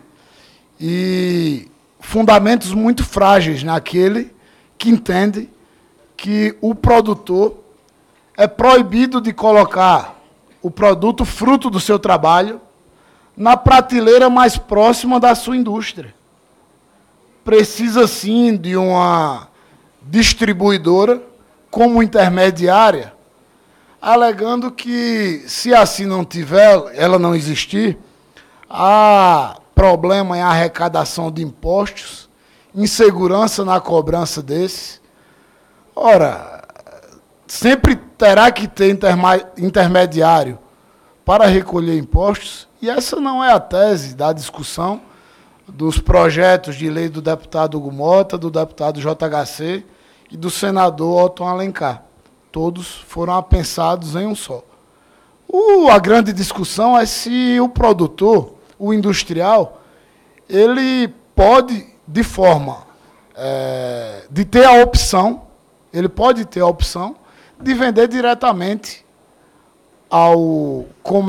e fundamentos muito frágeis naquele que entende que o produtor é proibido de colocar o produto fruto do seu trabalho na prateleira mais próxima da sua indústria. Precisa, sim, de uma distribuidora como intermediária, alegando que, se assim não tiver, ela não existir, há problema em arrecadação de impostos, insegurança na cobrança desses. Ora, sempre terá que ter intermediário para recolher impostos, e essa não é a tese da discussão dos projetos de lei do deputado Hugo Mota, do deputado JHC e do senador Otton Alencar. Todos foram apensados em um só. A grande discussão é se o produtor, o industrial, ele pode, de forma de ter a opção, ele pode ter a opção de vender diretamente ao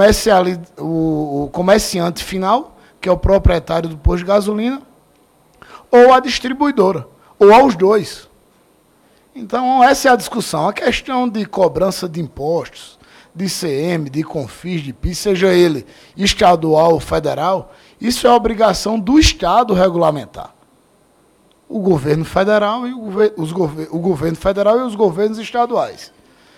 comerciante final, que é o proprietário do posto de gasolina, ou à distribuidora, ou aos dois. Então, essa é a discussão. A questão de cobrança de impostos, de ICM, de CONFIS, de PIS, seja ele estadual ou federal, isso é obrigação do Estado regulamentar. O governo federal e o governo federal e os governos estaduais.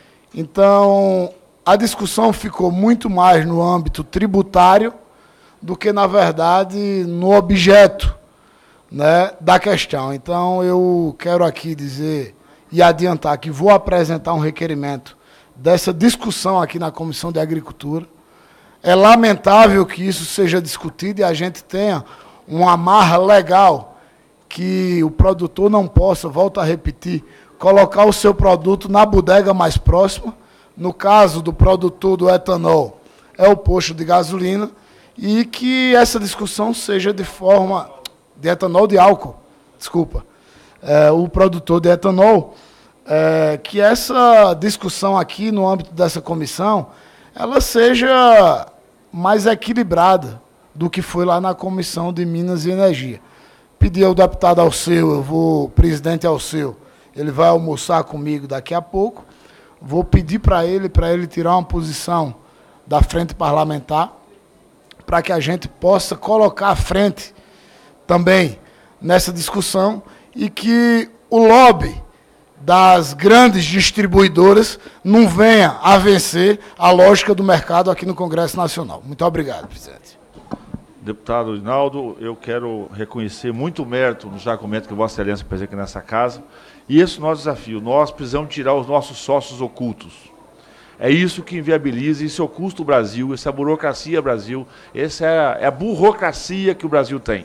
Então, a discussão ficou muito mais no âmbito tributário do que, na verdade, no objeto, né, da questão. Então, eu quero aqui dizer e adiantar que vou apresentar um requerimento dessa discussão aqui na Comissão de Agricultura. É lamentável que isso seja discutido e a gente tenha uma amarra legal que o produtor não possa, volto a repetir, colocar o seu produto na bodega mais próxima. No caso do produtor do etanol, é o posto de gasolina, e que essa discussão seja de forma de etanol de álcool, desculpa, o produtor de etanol, que essa discussão aqui no âmbito dessa comissão, ela seja mais equilibrada do que foi lá na Comissão de Minas e Energia. Pedi ao deputado Alceu, presidente Alceu, ele vai almoçar comigo daqui a pouco, vou pedir para ele tirar uma posição da frente parlamentar, para que a gente possa colocar à frente também nessa discussão e que o lobby das grandes distribuidoras não venha a vencer a lógica do mercado aqui no Congresso Nacional. Muito obrigado, presidente. Deputado Isnaldo, eu quero reconhecer muito mérito nos argumentos que Vossa Excelência apresenta aqui nessa casa. E esse é o nosso desafio. Nós precisamos tirar os nossos sócios ocultos. É isso que inviabiliza, isso é o custo do Brasil, essa burocracia Brasil, essa é a burocracia que o Brasil tem.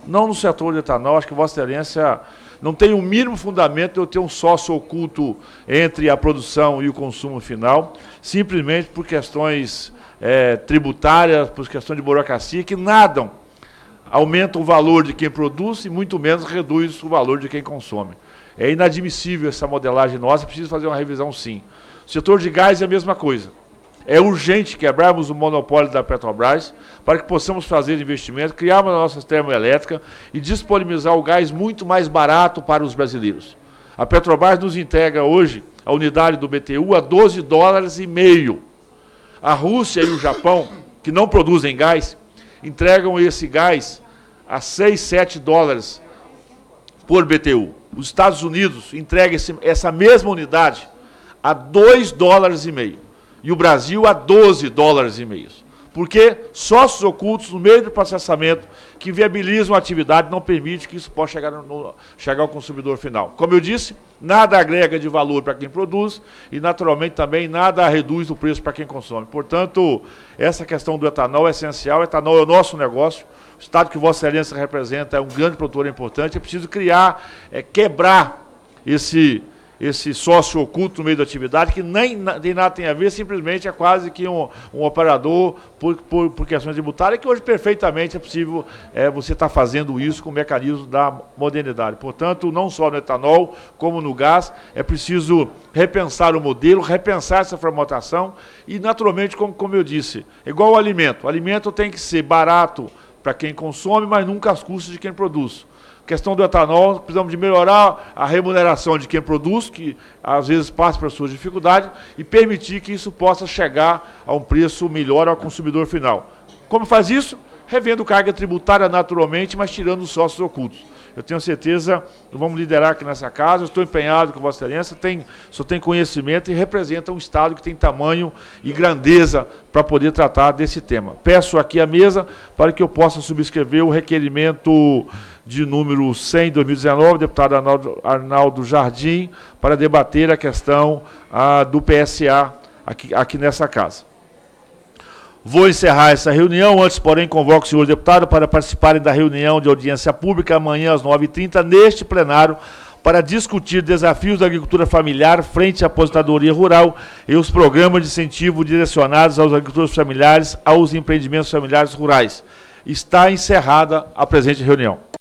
não no setor de etanol. Acho que Vossa Excelência não tem o mínimo fundamento de eu ter um sócio oculto entre a produção e o consumo final, simplesmente por questões tributárias, por questões de burocracia, que nadam, aumentam o valor de quem produz e muito menos reduz o valor de quem consome. É inadmissível essa modelagem nossa, é preciso fazer uma revisão sim. O setor de gás é a mesma coisa. É urgente quebrarmos o monopólio da Petrobras para que possamos fazer investimento, criar uma nossa termoelétrica e disponibilizar o gás muito mais barato para os brasileiros. A Petrobras nos entrega hoje a unidade do BTU a $12,50. A Rússia e o Japão, que não produzem gás, entregam esse gás a $6, $7 por BTU. Os Estados Unidos entregam essa mesma unidade a $2,50. E o Brasil a $12,50. Porque sócios ocultos no meio do processamento que viabilizam a atividade não permite que isso possa chegar ao consumidor final. Como eu disse, nada agrega de valor para quem produz e, naturalmente, também nada reduz o preço para quem consome. Portanto, essa questão do etanol é essencial. O etanol é o nosso negócio. O Estado que Vossa Excelência representa é um grande produtor importante. É preciso criar, quebrar esse sócio oculto no meio da atividade, que nem nada tem a ver, simplesmente é quase que um operador por questões tributárias, que hoje perfeitamente é possível você estar fazendo isso com o mecanismo da modernidade. Portanto, não só no etanol, como no gás, é preciso repensar o modelo, repensar essa formatação e, naturalmente, como eu disse, igual o alimento. O alimento tem que ser barato para quem consome, mas nunca às custas de quem produz. Questão do etanol, precisamos de melhorar a remuneração de quem produz, que às vezes passa por suas dificuldades, e permitir que isso possa chegar a um preço melhor ao consumidor final. Como faz isso? Revendo carga tributária naturalmente, mas tirando os sócios ocultos. Eu tenho certeza que vamos liderar aqui nessa casa, eu estou empenhado com Vossa Excelência, só tem conhecimento e representa um Estado que tem tamanho e grandeza para poder tratar desse tema. Peço aqui à mesa para que eu possa subscrever o requerimento de número 100, 2019, deputado Arnaldo Jardim, para debater a questão do PSA aqui nessa casa. Vou encerrar essa reunião, antes, porém, convoco o senhor deputado para participarem da reunião de audiência pública amanhã às 9h30, neste plenário, para discutir desafios da agricultura familiar frente à aposentadoria rural e os programas de incentivo direcionados aos agricultores familiares, aos empreendimentos familiares rurais. Está encerrada a presente reunião.